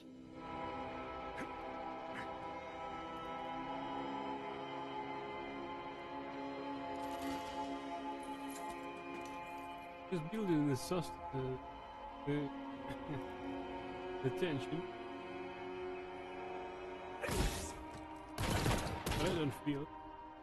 Just building the the tension. But I don't feel it.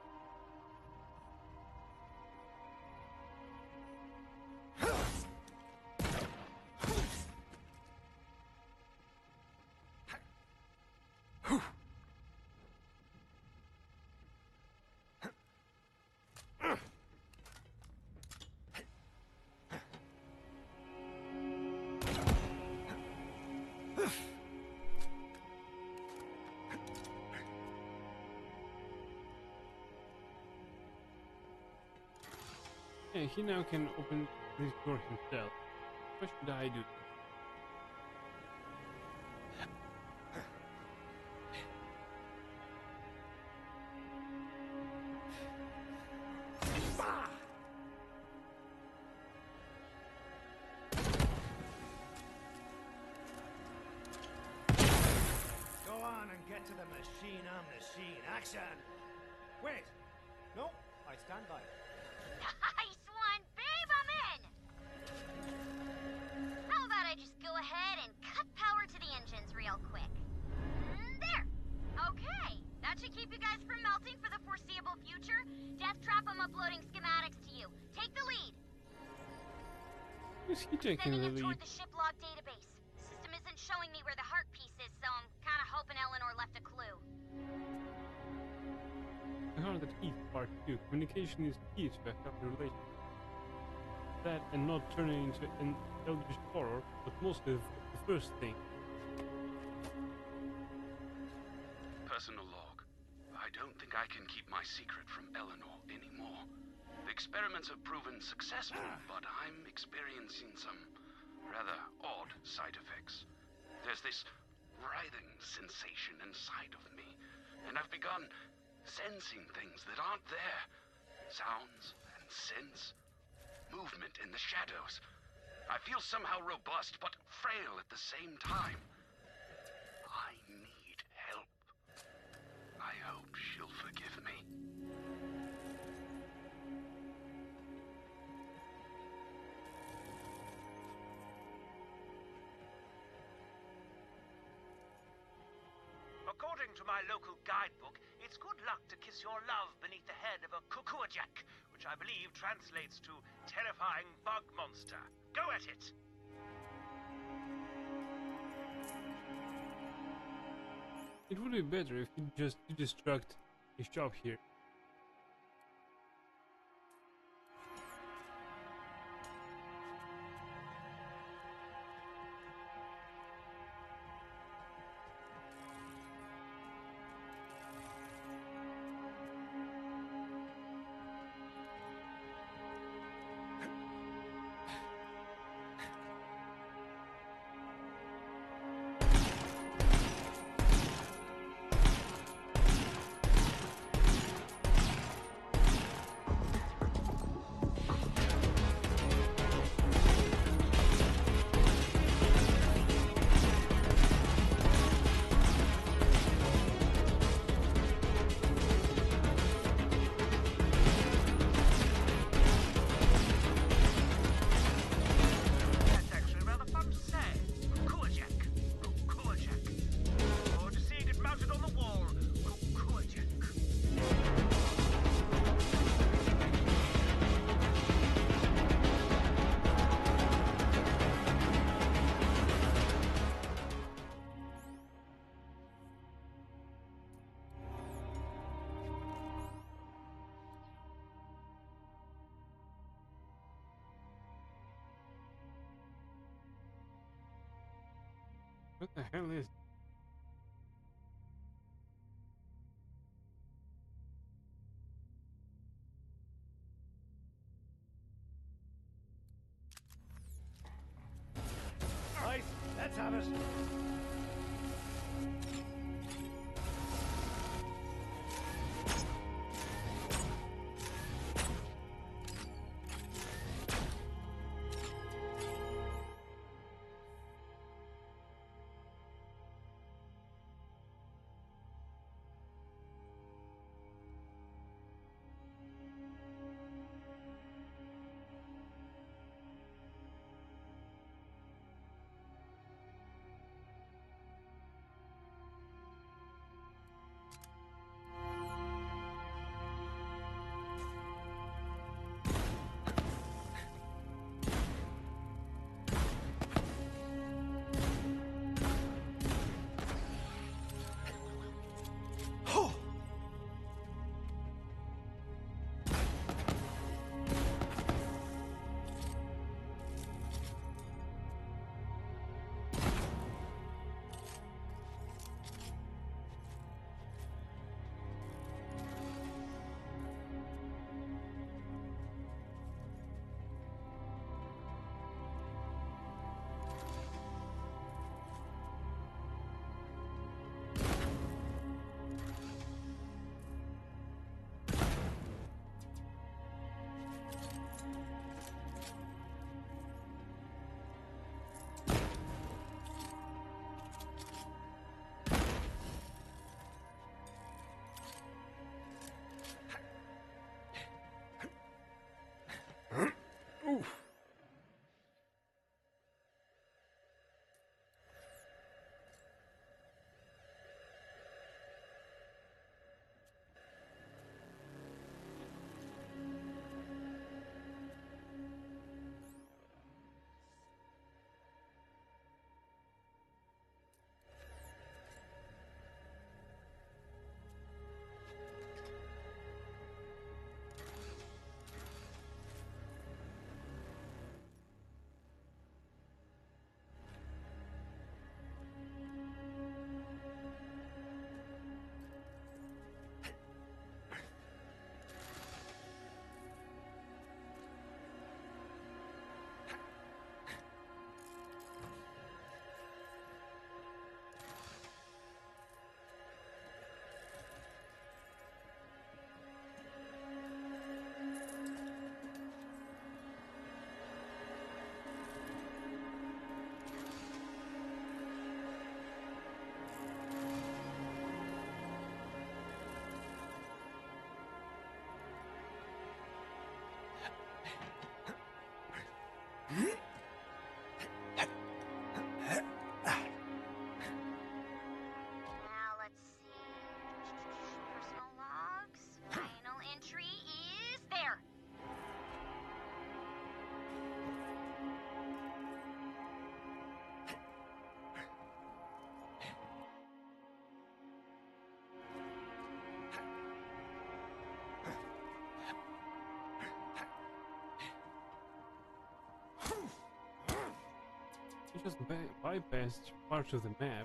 Yeah, he now can open this door himself. What should I do? Go on and get to the machine on machine action. Wait. No, I stand by. Nice one, babe! I'm in! How about I just go ahead and cut power to the engines real quick? There! Okay, that should keep you guys from melting for the foreseeable future. Death Trap, I'm uploading schematics to you. Take the lead. Is he taking Sending the it lead? toward the ship log database. System isn't showing me where the heart piece is, so I'm kind of hoping Eleanor left a clue. I heard that eat part 2. Communication is key to a happy relationship. That and not turning into an eldritch horror, but mostly the first thing. Personal log. I don't think I can keep my secret from Eleanor anymore. The experiments have proven successful, but I'm experiencing some rather odd side effects. There's this writhing sensation inside of me, and I've begun sensing things that aren't there. Sounds and scents. Movement in the shadows. I feel somehow robust, but frail at the same time. I need help. I hope she'll forgive me. According to my local guidebook, it's good luck to kiss your love beneath the head of a Kukuajak, which I believe translates to terrifying bug monster. Go at it! It would be better if you just destruct his shop here. That's actually rather fun to say. Kukuajak. Kukuajak. Or to see it mounted on the wall. Kukuajak. What the hell is... Right, let's have it. Now let's see. Personal logs. Final entry is there. You just bypassed part of the map.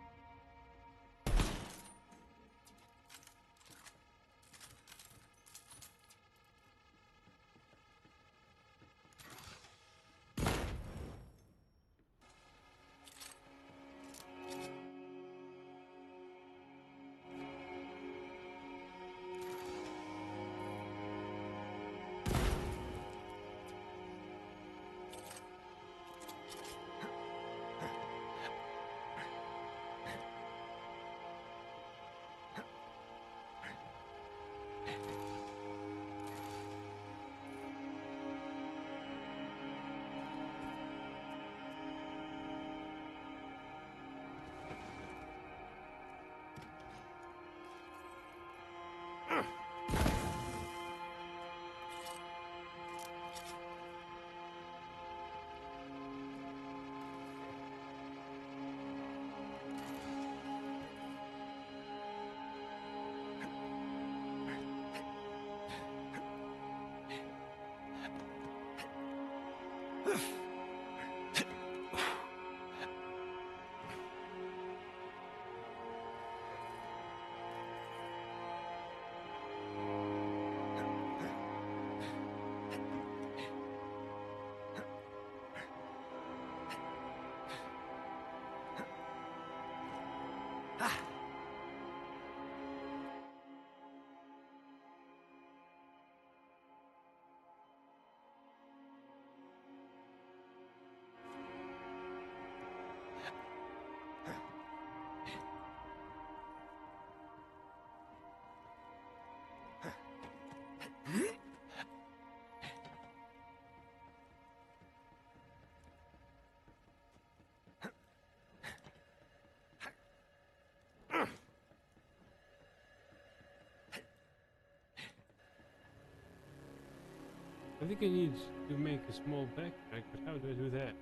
I think I need to make a small backpack, but how do I do that?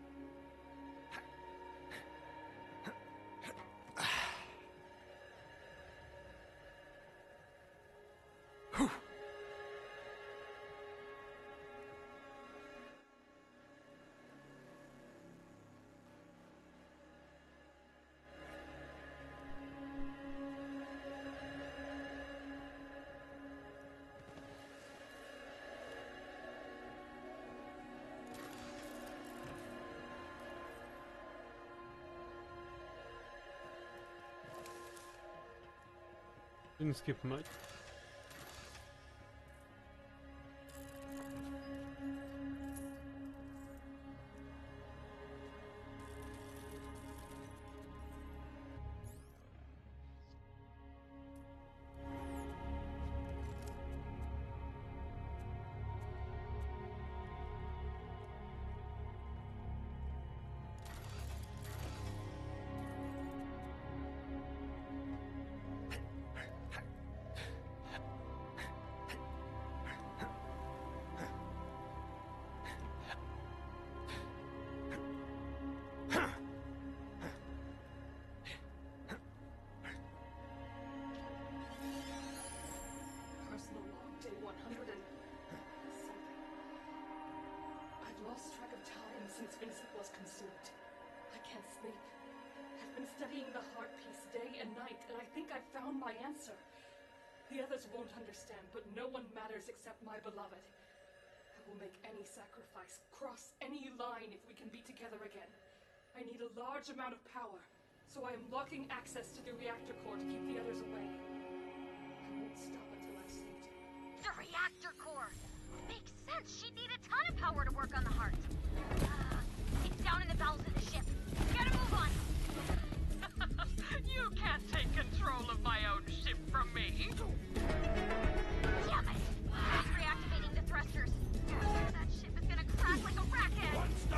Didn't skip much. Personal log, day 100 and something. I've lost track of time since Vincent was consumed. I can't sleep. I've been studying the heart piece day and night, and I think I've found my answer. The others won't understand, but no one matters except my beloved. I will make any sacrifice, cross any line if we can be together again. I need a large amount of power, so I am blocking access to the reactor core to keep the others away. I won't stop until I saved you. The reactor core! Makes sense. She'd need a ton of power to work on the heart. It's down in the bowels of the ship. Gotta move on. You can't take control of my own ship from me. Damn it! He's reactivating the thrusters. That ship is gonna crash like a racket.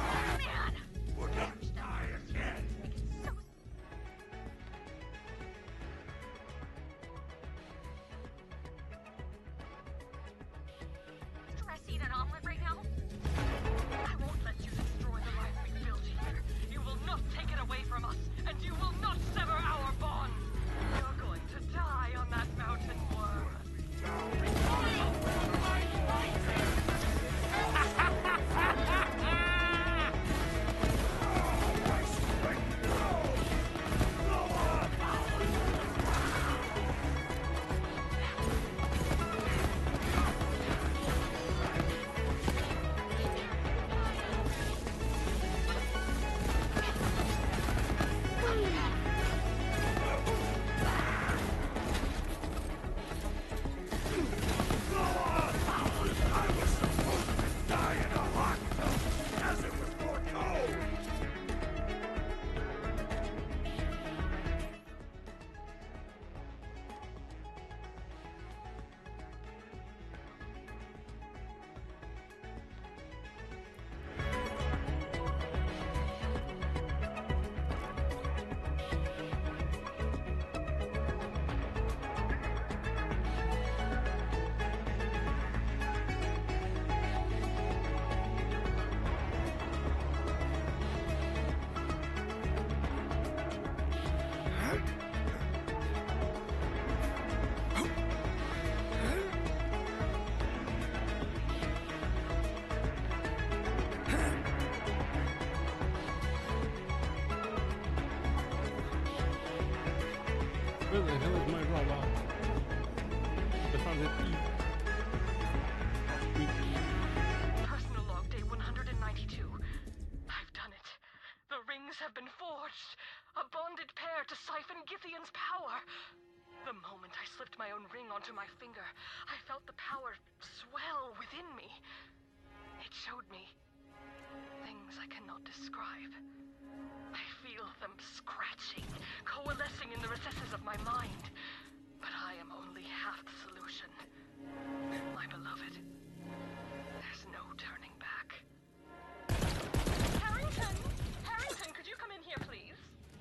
Personal log day 192. I've done it. The rings have been forged. A bonded pair to siphon Githyan's power. The moment I slipped my own ring onto my finger, I felt the power swell within me. It showed me things I cannot describe. I feel them scratching, coalescing in the recesses of my mind. But I am only half the solution. My beloved, there's no turning back. Harrington! Harrington, could you come in here, please?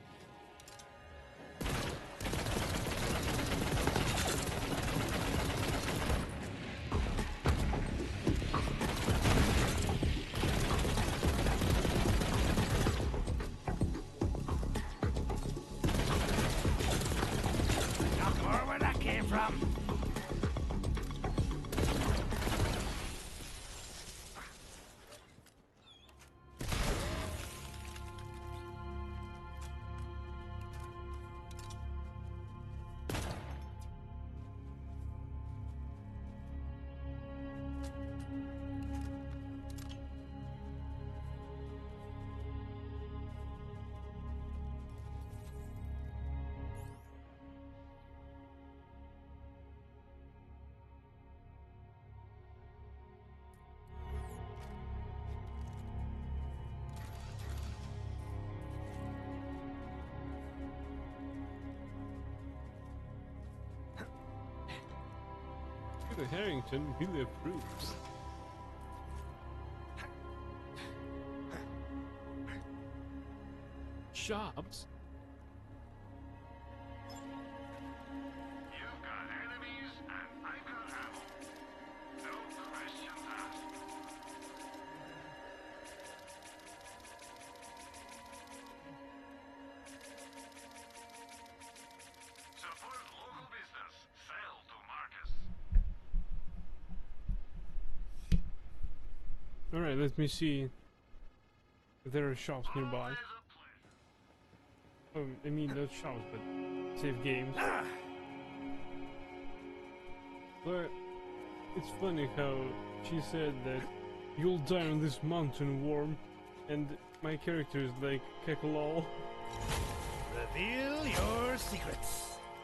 Not more where that came from. Peter Harrington really approves. Shops? You've got enemies, and I've got ammo. No questions asked. Support local business. Sell to Marcus. Alright, let me see if there are shops nearby. I mean, not shops, but save games. But it's funny how she said that you'll die on this mountain, Worm, and my character is like Kekalol. Reveal your secrets.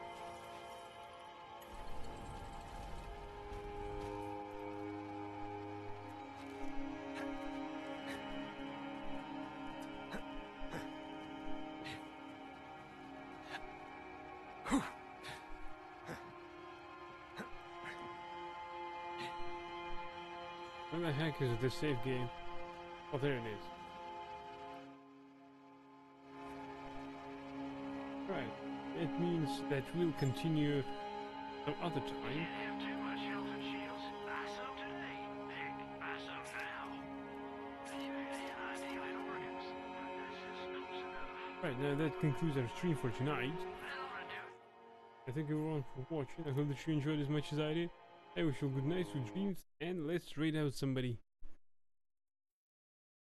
Where the heck is the save game? Oh, there it is. Right. It means that we'll continue some other time. Have too much health and shields. Buy some today. Heck, buy some now. You had an ideal organs, but that's just close enough. Right, now that concludes our stream for tonight. That'll do. I thank everyone for watching. I hope that you enjoyed as much as I did. I wish you good night, sweet dreams, and let's raid out somebody.